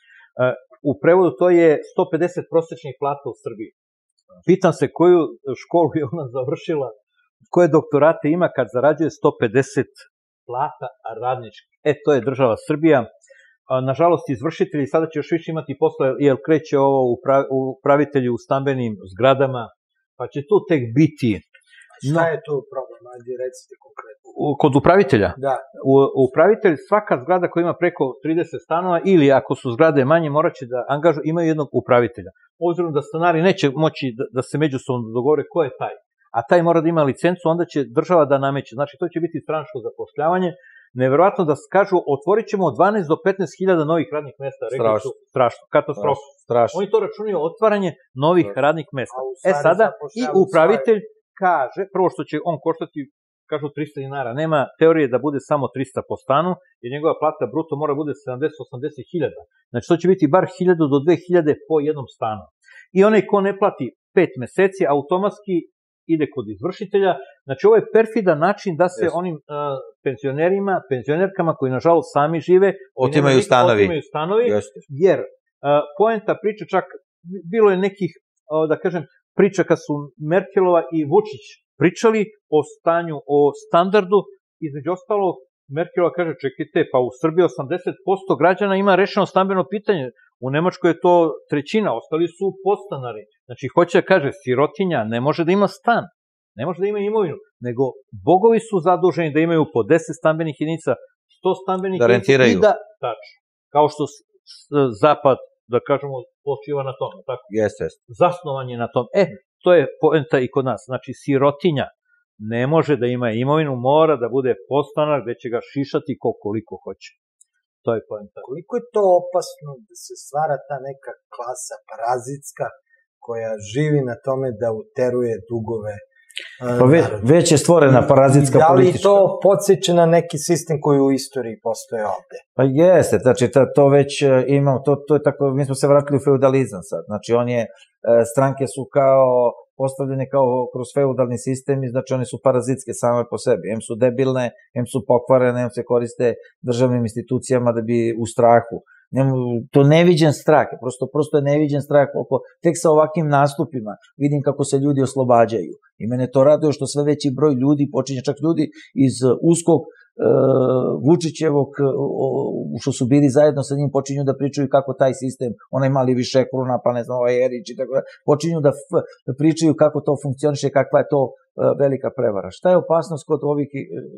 U prevodu to je 150 prosečnih plata u Srbiji. Pitam se koju školu je ona završila, koje doktorate ima kad zarađuje 150 plata radnički. To je država Srbija. Nažalost, izvršitelji sada će još više imati posla, jer kreće ovo upravitelji u stambenim zgradama, pa će tu tek biti... Šta je tu problem? Ajde, recite konkretno. Kod upravitelja? Da. Upravitelj, svaka zgrada koja ima preko 30 stanova, ili ako su zgrade manje, morat će da angažuju, imaju jednog upravitelja. Obzirom da stanari neće moći da se međusobno dogovore ko je taj, a taj mora da ima licencu, onda će država da nameće. Znači, to će biti stranačko zapošljavanje. Neverovatno da kažu, otvorit ćemo od 12 do 15.000 novih radnih mesta. Strašno. Katastrofa. Oni to računaju otvaranje novih radnih mesta. Sada i upravitelj kaže, prvo što će on koštati, kažu 300 dinara, nema teorije da bude samo 300 po stanu, jer njegova plata bruto mora bude 70-80 hiljada. Znači, to će biti bar 1000 do 2000 po jednom stanu. I onaj ko ne plati 5 meseci, automatski ide kod izvršitelja. Znači, ovo je perfidan način da se onim penzionerima, penzionerkama koji, nažalost, sami žive, otimaju stanovi, jer poenta priče, čak bilo je nekih, da kažem, priča kad su Merkelova i Vučić pričali o stanju, o standardu, između ostalog, Merkelova kaže, čekajte, pa u Srbiji 80% građana ima rešeno stambeno pitanje, u Nemačkoj je to 1/3, ostali su podstanari. Znači, hoće da kaže, sirotinja ne može da ima stan, ne može da ima imovinu, nego bogovi su zaduženi da imaju po 10 stambenih jedinica, 100 stambenih jedinica i da, tačno, kao što Zapad, da kažemo, počiva na tome, tako? Jeste. Zasnovan je na tom. To je poenta i kod nas. Znači, sirotinja ne može da ima imovinu, mora da bude podstanar gde će ga šišati koliko hoće. To je poenta. Koliko je to opasno da se stvara ta neka klasa parazitska koja živi na tome da uteruje dugove Pa već je stvorena parazitska politička. Da li to podsjeća na neki sistem koji u istoriji postoje ovde? Pa jeste, znači to već imamo, to je tako, mi smo se vratili u feudalizam sad, znači stranke su kao postavljene kao kroz feudalni sistem i znači one su parazitske same po sebi, em su debilne, em su pokvarene, em se koriste državnim institucijama da bi u strahu. To neviđen strah, prosto je neviđen strah, tek sa ovakvim nastupima vidim kako se ljudi oslobađaju i mene to raduje što sve veći broj ljudi počinje, čak ljudi iz uskog Vučićevog, što su bili zajedno sa njim, počinju da pričaju kako taj sistem, onaj mali više kruna, pa ne znam, ovaj Erić i tako da, počinju da pričaju kako to funkcioniše, kakva je to velika prevara. Šta je opasnost kod ovih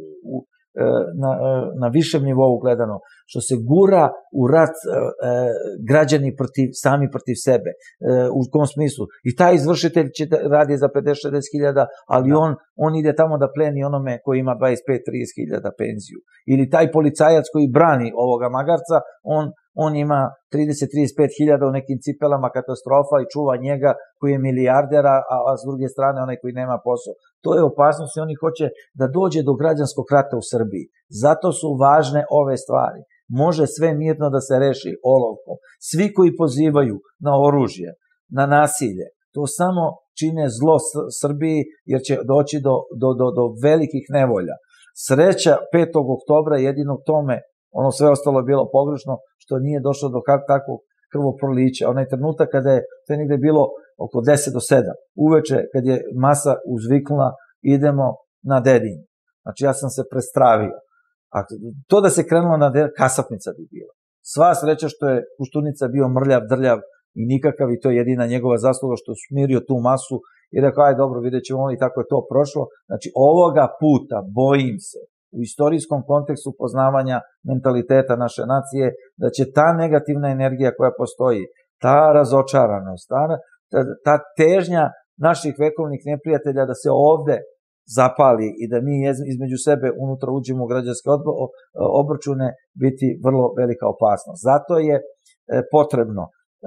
na višem nivou gledano, što se gura u rat građani sami protiv sebe, u kom smislu? I taj izvršitelj će radi za 50-60 hiljada, ali on ide tamo da pleni onome koji ima 25-30 hiljada penziju. Ili taj policajac koji brani ovoga magarca, on ima 30-35 hiljada u nekim cipelama, katastrofa, i čuva njega koji je milijardera, a s druge strane onaj koji nema posao. To je opasnost i oni hoće da dođe do građanskog rata u Srbiji. Zato su važne ove stvari. Može sve mirno da se reši olovkom. Svi koji pozivaju na oružje, na nasilje, to samo čine zlo Srbiji jer će doći do velikih nevolja. Sreća 5. oktobra jedino tome, ono sve ostalo je bilo pogrešno, što nije došlo do takvog krvoprolića. Onaj trenutak kada je to negde bilo oko 10 do 7, uveče kad je masa uzviknula idemo na Dedinje. Znači ja sam se prestravio. A to da se krenulo na Dedinje, kasapnica bi bila. Sva sreća što je Koštunica bio mrljav, drljav i nikakav i to je jedina njegova zasluga što je smirio tu masu i rekao aj dobro vidjet ćemo i tako je to prošlo. Znači ovoga puta bojim se u istorijskom kontekstu poznavanja mentaliteta naše nacije da će ta negativna energija koja postoji, ta razočaranost, ta težnja naših vekovnih neprijatelja da se ovde zapali i da mi između sebe unutra uđemo u građanske obračune biti vrlo velika opasnost. Zato je potrebno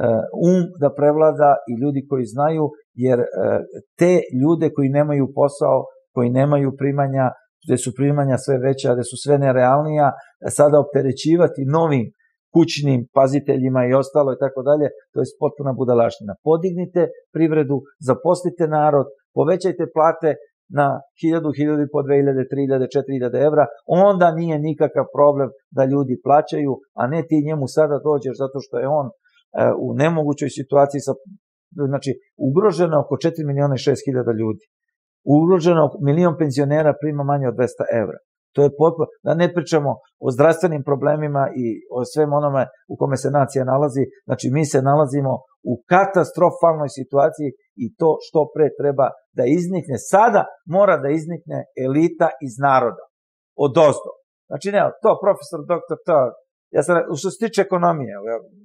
da prevlada i ljudi koji znaju, jer te ljude koji nemaju posao, koji nemaju primanja, gde su primanja sve veća, gde su sve nerealnija, sada opterećivati novim kućnim paziteljima i ostalo i tako dalje, to je potpuna budalaština. Podignite privredu, zaposlite narod, povećajte plate na 1000, 1000 po 2000, 3000, 4000 evra, onda nije nikakav problem da ljudi plaćaju, a ne ti njemu sada dođeš zato što je on u nemogućoj situaciji, znači ugroženo oko 4.006.000 ljudi. Ugroženo 1 milion penzionera prima manje od 200 evra. To je potpuno, da ne pričamo o zdravstvenim problemima i o svem onome u kome se nacija nalazi, znači mi se nalazimo u katastrofalnoj situaciji i to što pre treba da iznikne, sada mora da iznikne elita iz naroda, odozdo. Znači ne, to profesor, doktor, to, ja sam, što se tiče ekonomije,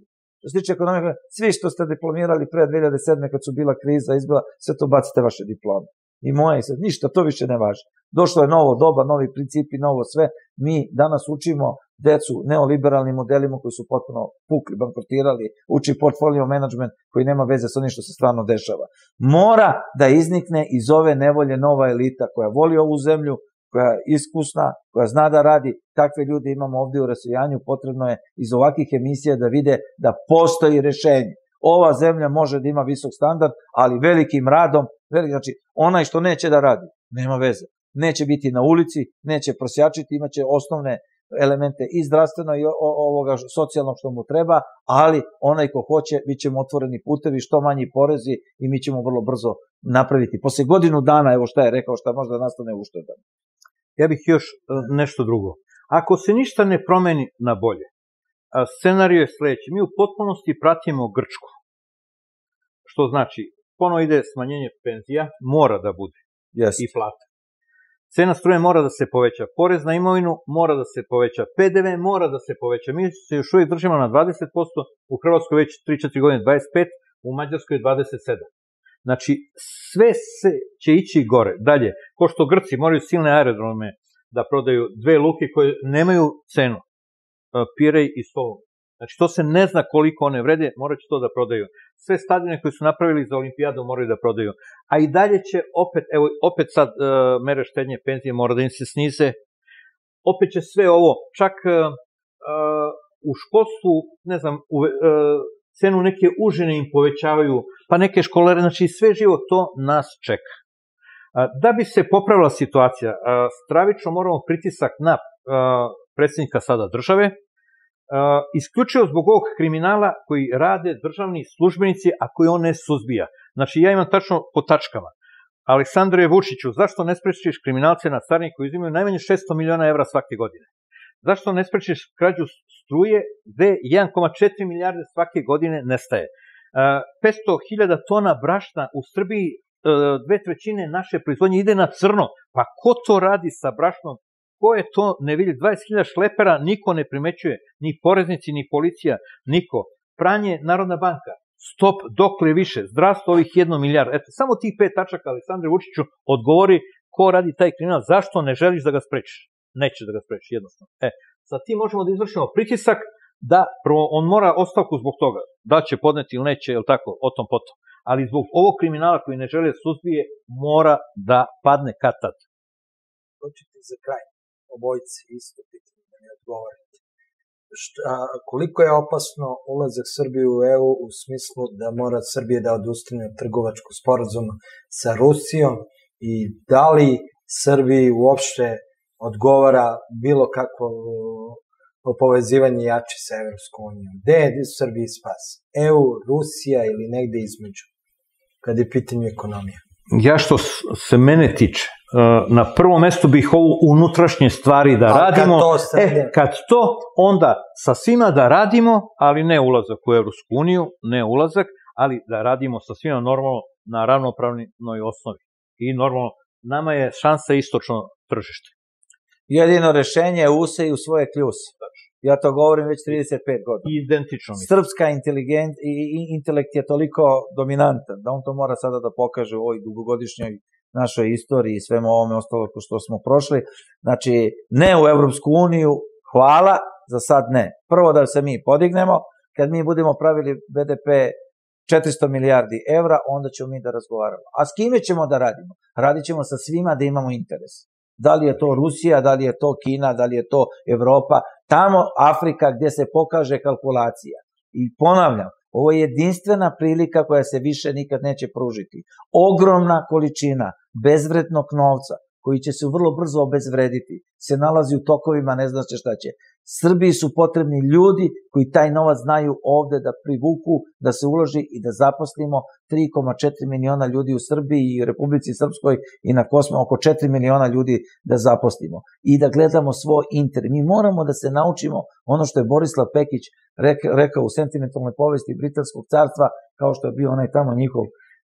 svi što ste diplomirali pre 2007. kad su bila kriza izbila, sve to bacite vaše diplome. I moje, ništa, to više ne važi. Došlo je novo doba, novi principi, novo sve. Mi danas učimo decu neoliberalnim modelima koji su potpuno pukli, bankrotirali, uči portfolio management koji nema veze sa onim što se stvarno dešava. Mora da iznikne iz ove nevolje nova elita koja voli ovu zemlju, koja je iskusna, koja zna da radi. Takve ljude imamo ovdje u Rasejanju, potrebno je iz ovakvih emisija da vide da postoji rešenje. Ova zemlja može da ima visok standard, ali velikim radom, znači onaj što neće da radi, nema veze. Neće biti na ulici, neće prosjačiti, imaće osnovne elemente i zdravstveno i ovoga socijalnog što mu treba, ali onaj ko hoće, bit ćemo otvoreni putevi, što manji porezi i mi ćemo vrlo brzo napraviti. Posle godinu dana, evo šta je rekao, šta može da nastane ušteda. Ja bih još nešto drugo. Ako se ništa ne promeni na bolje, scenarij je sledeći. Mi u potpunosti pratimo Grčku. Što znači, ponovo ide smanjenje penzija, mora da bude i plata. Cena struje mora da se poveća, porez na imovinu mora da se poveća, PDV mora da se poveća. Mi se još uvijek držimo na 20%, u Hrvatskoj već 3-4 godine 25%, u Mađarskoj 27%. Znači, sve će ići gore. Dalje, ko što Grci moraju silne aerodrome da prodaju, 2 luke koje nemaju cenu, Pirej i Solun. Znači, to se ne zna koliko one vrede, morat će to da prodaju. Sve stadione koje su napravili za olimpijadu moraju da prodaju. A i dalje će opet sad mere štednje penzije mora da im se snize. Opet će sve ovo, čak u školstvu, ne znam, cenu neke užine im povećavaju, pa neke školare, znači sve živo to nas čeka. Da bi se popravila situacija, stravično moramo pritisak na predsjednika sada države, isključivo zbog ovog kriminala koji rade državni službenici, a koji on ne suzbija. Znači, ja imam tačno po tačkama. Aleksandre Vučiću, zašto ne sprečiš kriminalce na carini koji uzimaju najmanje 600 miliona evra svake godine? Zašto ne sprečiš krađu struje gde 1,4 milijarde svake godine nestaje? 500.000 tona brašna u Srbiji, 2/3 naše proizvodnje ide na crno. Pa ko to radi sa brašnom? Ko je to ne vidi? 20.000 šlepera niko ne primećuje, ni poreznici, ni policija, niko. Pranje, Narodna banka, stop, dokle više, zdravstvo ovih 1 milijardu. Eto, samo tih 5 tačaka, Aleksandre Vučiću, odgovori ko radi taj kriminal, zašto ne želiš da ga sprečiš? Neće da ga sprečiš, jednostavno. Sa tim možemo da izvršimo pritisak da prvo on mora ostavku zbog toga, da će podneti ili neće, ili tako, o tom potom. ali zbog ovog kriminala koji ne žele suzbije, mora da padne kad tad. Hoćete za kraj, obojci isto pitanje da mi odgovorite. Koliko je opasno ulazak Srbije u EU u smislu da mora Srbije da odustane od trgovačkog sporazuma sa Rusijom i da li Srbiji uopšte odgovara bilo kakvo povezivanje jače sa Evropskom unijom? Gde je Srbiji spas? EU, Rusija ili negde između? Kad je pitanje ekonomija. Ja što se mene tiče, na prvom mestu bih ovo unutrašnje stvari da radimo. Kad to, onda sa svima da radimo, ali ne ulazak u Evropsku uniju, ne ulazak, ali da radimo sa svima normalno na ravnopravnoj osnovi. I normalno, nama je šansa istočno tržište. Jedino rešenje je usej u svoje kljuse. Ja to govorim već 35 godina. Identično mi. Srpska intelekt je toliko dominantan da on to mora sada da pokaže u ovoj dugogodišnjoj našoj istoriji i svemu ovome ostalo što smo prošli. Znači, ne u Evropsku uniju, hvala, za sad ne. Prvo da se mi podignemo, kad mi budemo pravili BDP 400 milijardi evra, onda ćemo mi da razgovaramo. A s kime ćemo da radimo? Radit ćemo sa svima da imamo interes. Da li je to Rusija, da li je to Kina, da li je to Evropa, tamo Afrika gdje se pokaže kalkulacija. I ponavljam, ovo je jedinstvena prilika koja se više nikad neće pružiti. Ogromna količina bezvrednog novca, koji će se vrlo brzo obezvrediti, se nalazi u tokovima, ne znaće šta će. Srbiji su potrebni ljudi koji taj novac znaju ovde da privuku, da se uloži i da zaposlimo 3,4 miliona ljudi u Srbiji i u Republici Srpskoj i na Kosmo oko 4 miliona ljudi da zaposlimo i da gledamo svoj interes. Mi moramo da se naučimo ono što je Borislav Pekić rekao u Sentimentalnoj povesti Britanskog carstva, kao što je bio onaj tamo njihov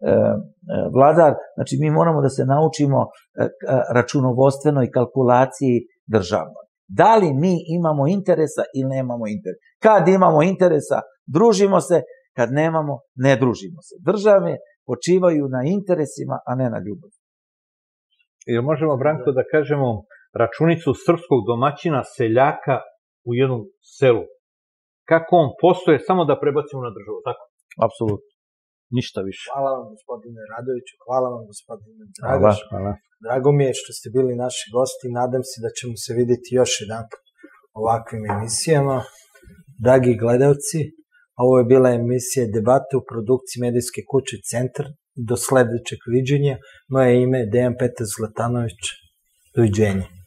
vladar. Znači, mi moramo da se naučimo računovodstvenoj kalkulaciji državnoj. Da li mi imamo interesa ili nemamo interesa? Kad imamo interesa, družimo se, kad nemamo, ne družimo se. Države počivaju na interesima, a ne na ljubavi. Jer možemo, Branko, da kažemo računicu srpskog domaćina, seljaka u jednom selu. Kako on postoje, samo da prebacimo na državu, tako? Apsolutno. Ništa više. Hvala vam, gospodine Radoviću, hvala vam, gospodine Dragoš. Hvala. Drago mi je što ste bili naši gosti, nadam se da ćemo se vidjeti još jedan ovakvim emisijama. Dragi gledalci, ovo je bila emisija Debate u produkciji medijske kuće Centar. Do sledećeg viđenja. Moje ime je Dejan Petar Zlatanović. Doviđenja.